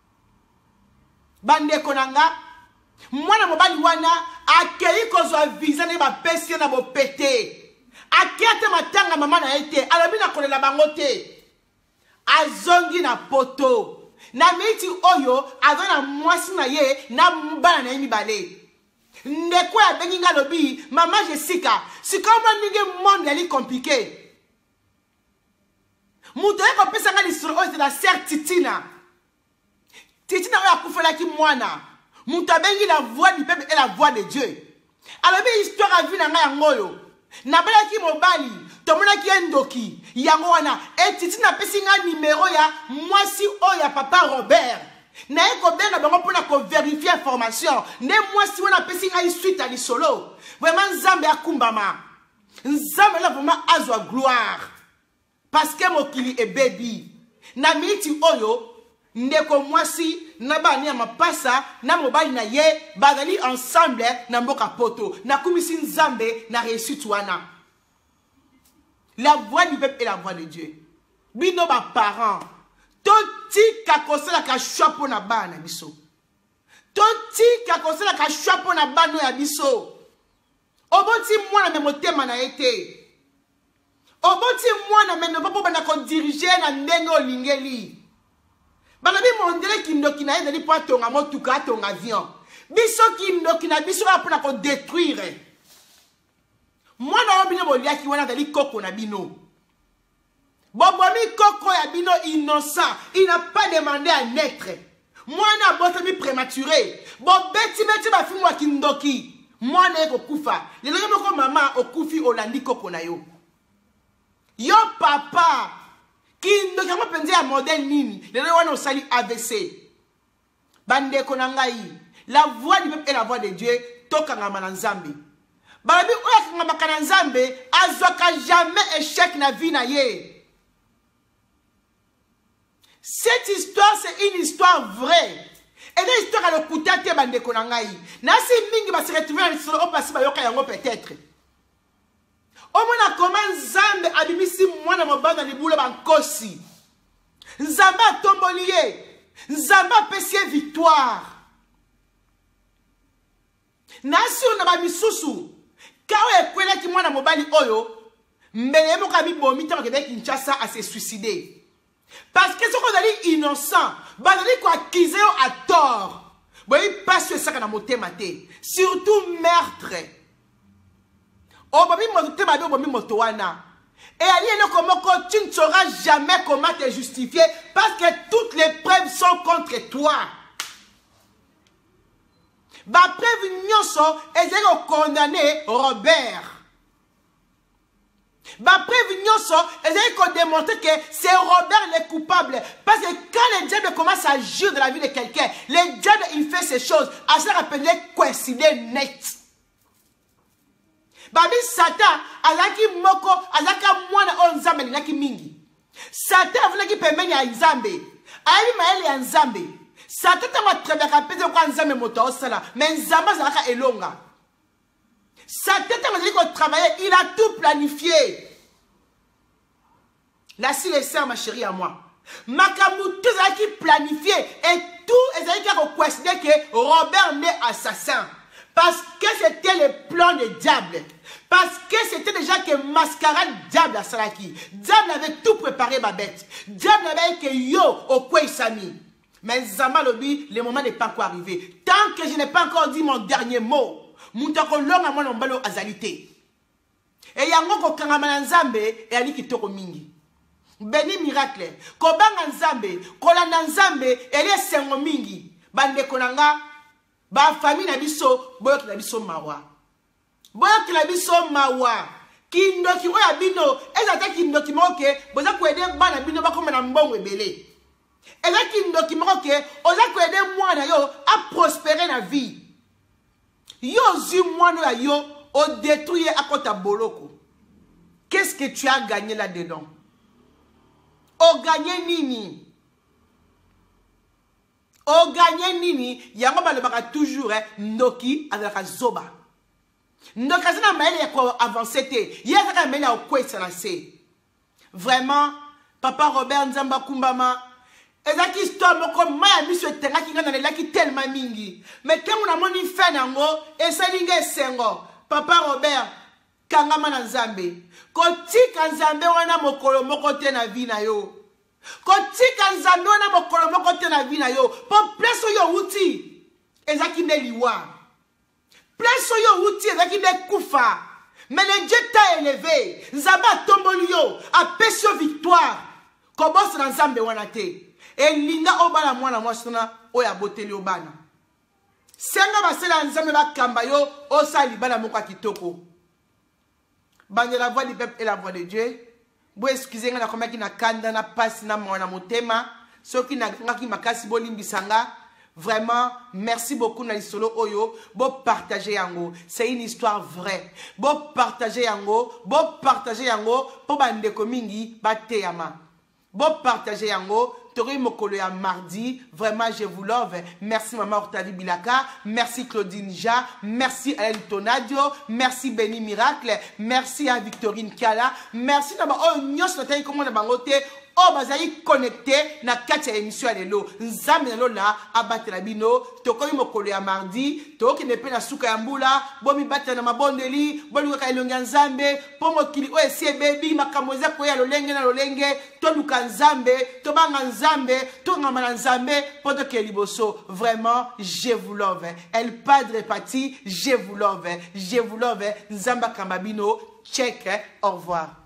Bande konanga mwana mobali wana akei kozwa visa na ba pesi na bo pété. Akete matanga mama na ete alobi na kolela bango te. Azongi na poto. Na miti oyo azona mwasi na ye na mbana na mibale. Ndeko ya bengi nga lobi mama Jessica sikoma ninge monde ali compliqué. Muto eko pesa nga lisoro oyo la sœur Titina. Titina oyo akufela ki mwana. Muto bengi la voix du peuple et la voix de Dieu. Alors bien histoire a vu na nga yangoyo. Na bala ki mobali tomona ki endoki yango wana etiti na pesi nga numéro ya mwasi oya papa Robert na eko benga bango pona ko vérifier information ne mwasi wana pesi nga suite à lisolo vraiment nzambe akumbama nzambe la vraiment azwa gloire parce que mokili e baby na miti oyo ndeko mwasi na bani ya mapasa na mobali na ye bazali ensemble na mboka poto na kumisi nzambe na réussite wana. La voix du peuple et la voix de Dieu. Bino ba parents. Toti kakosela ka chapeau na bana biso. Toti kakosela ka chapeau na bano ya biso. Oboti mwana me motema na ete. Oboti mwana me no papa bana ko diriger na ndenge olingeli. Balobi mondele kindoki na ezali po atonga motuka atonga avion. Biso kindoki na biso apona ko détruire. Mwana obino boliaki wana dali koko na bino. Bobomi koko ya bino innocent. Il n'a pas demandé à naître. Mwana botomi prématuré. Bobeti beti ba fimu wa kindoki. Mwana eko kufa. Lelo moko mama okufi olandi koko na yo. Yo papa. Kindoki mo penzi ya modèle nini. Lelo wana osali AVC. Bande konangai. La voix du peuple et la voix de Dieu tokanga mananzambi. Balabi oya kanga makana nzambe azoka jamais échec na vie na ye. Cette histoire c'est une histoire vraie. Et une histoire à l'okuta te bande konangai. Nasi mingi ba se retrouver dans l'histoire au passé ba yoka yango peut-être. Omona comment nzambe abimisi mwana mobanda libula bankosi. Nzambe atomboli ye. Nzambe apesi victoire. Nasi on ba misusu. Kawe ekwela ki mwana mobali oyo mbele moka bibomi tango kede Kinshasa a se suicider. Parce que ce qu'on dit innocent, bazali ko accuser à tort. Boyi passe ça na motema te. Surtout meurtre. Et tu ne sauras jamais comment te justifier parce que toutes les preuves sont contre toi. Ba preuve nyonso ezali condamné Robert. Ba preuve nyonso ezali démontrer que c'est Robert le coupable. Parce que quand le diable commence à agir dans la vie de quelqu'un, le diable il fait ces choses. À se rappeler coïncider net. Babi Satan alaki moko alaka mwana o nzambe naki mingi. Satan avulaki pembeni ya nzambe. Ayi maele ya nzambe. Satan tama trebeka peze kwa nzambe moto osala, mais nzambe azalaka elonga. Satan tama zali travailler, il a tout planifié. Là si les sœurs ma chérie à moi. Makamu tout zaki planifié et tout ezali ka considérer que Robert n'est assassin. Parce que c'était le plan du diable. Parce que c'était déjà que mascarade diable à Salaki. Diable avait tout préparé ma bête. Diable avait que yo au quoi il s'est mis. Mais Zama Lobi, le moment n'est pas encore arrivé. Tant que je n'ai pas encore dit mon dernier mot, Moutako longa mwana mbalo azalité. Et yango ko kangama nzambe et ali kitoko mingi. Beni miracle. Ko banga nzambe, ko landa nzambe, eli sengo mingi. Bande konanga ba famille na biso boyoki na biso mawa. Boyoki na biso mawa. Kindoki oya bino, ezata kindoki moke, boza ko aider bana bino bakoma na mbongo ebele. Ezata kindoki moke, oza ko aider mwana yo a prospérer na vie. Yo zi mwana yo o détruire à kota boloko. Qu'est-ce que tu as gagné là-dedans? O gagné nini? O gagné nini, yango balobaka toujours ndoki azalaka zoba. Ndoki azana maele ya ko avancer te. Yezaka maele ya ko esanase. Vraiment, papa Robert Nzamba Kumbama, ezaki histoire moko maya miso etengaki nga na lelaki tellement mingi. Mais tango na moni fe nango, esalinga esengo. Papa Robert, kangama na Nzambe. Kotika Nzambe wana mokolo moko te na vi na yo. Kotika Nzambe wana mokolo moko te na vi na yo. Po pleso yo uti ezaki nde liwa. Pleso yo uti ezaki nde kufa. Mais le Dieu t'a élevé. Nzambe tomboli yo, apesi yo victoire. Kobos na Nzambe wana te. Et linga obana mwana mwasuna oya boteli obana. Senga basela Nzambe bakamba yo osa libala moko kitoko. Bande la voix du peuple et la voix de Dieu. Bo excusez nga na komaki na kanda na pasi na mwana motema. Soki na ngaki makasi bo limbisanga. Vraiment, merci beaucoup na lisolo oyo. Bo partager yango. C'est une histoire vraie. Bo partager yango. Bo partager yango. Po bande komingi bateyama. Bo partager yango. Tori mokolo ya mardi, vraiment je vous love. Merci maman Octavie Bilaka, merci Claudine Ja, merci Alain Tonadio, merci Benny Miracle, merci à Victorine Kala, merci na ba oh nyos na tayi komo na bangote. Oh bazali connecté na kati ya émission lelo. Nzambe na lola abatela bino, tokoyi mokolo ya mardi, toki nepe na suka ya mbula, bomi batela na mabondeli, boluka ka elonga Nzambe, po mokili o esi baby makamboza ko ya lolenge na lolenge, to luka Nzambe, to banga Nzambe, to ngama na Nzambe, poto ke liboso. Vraiment, je vous love. El Padre Pati, je vous love. Je vous love. Nzamba Kambabino, check, au revoir.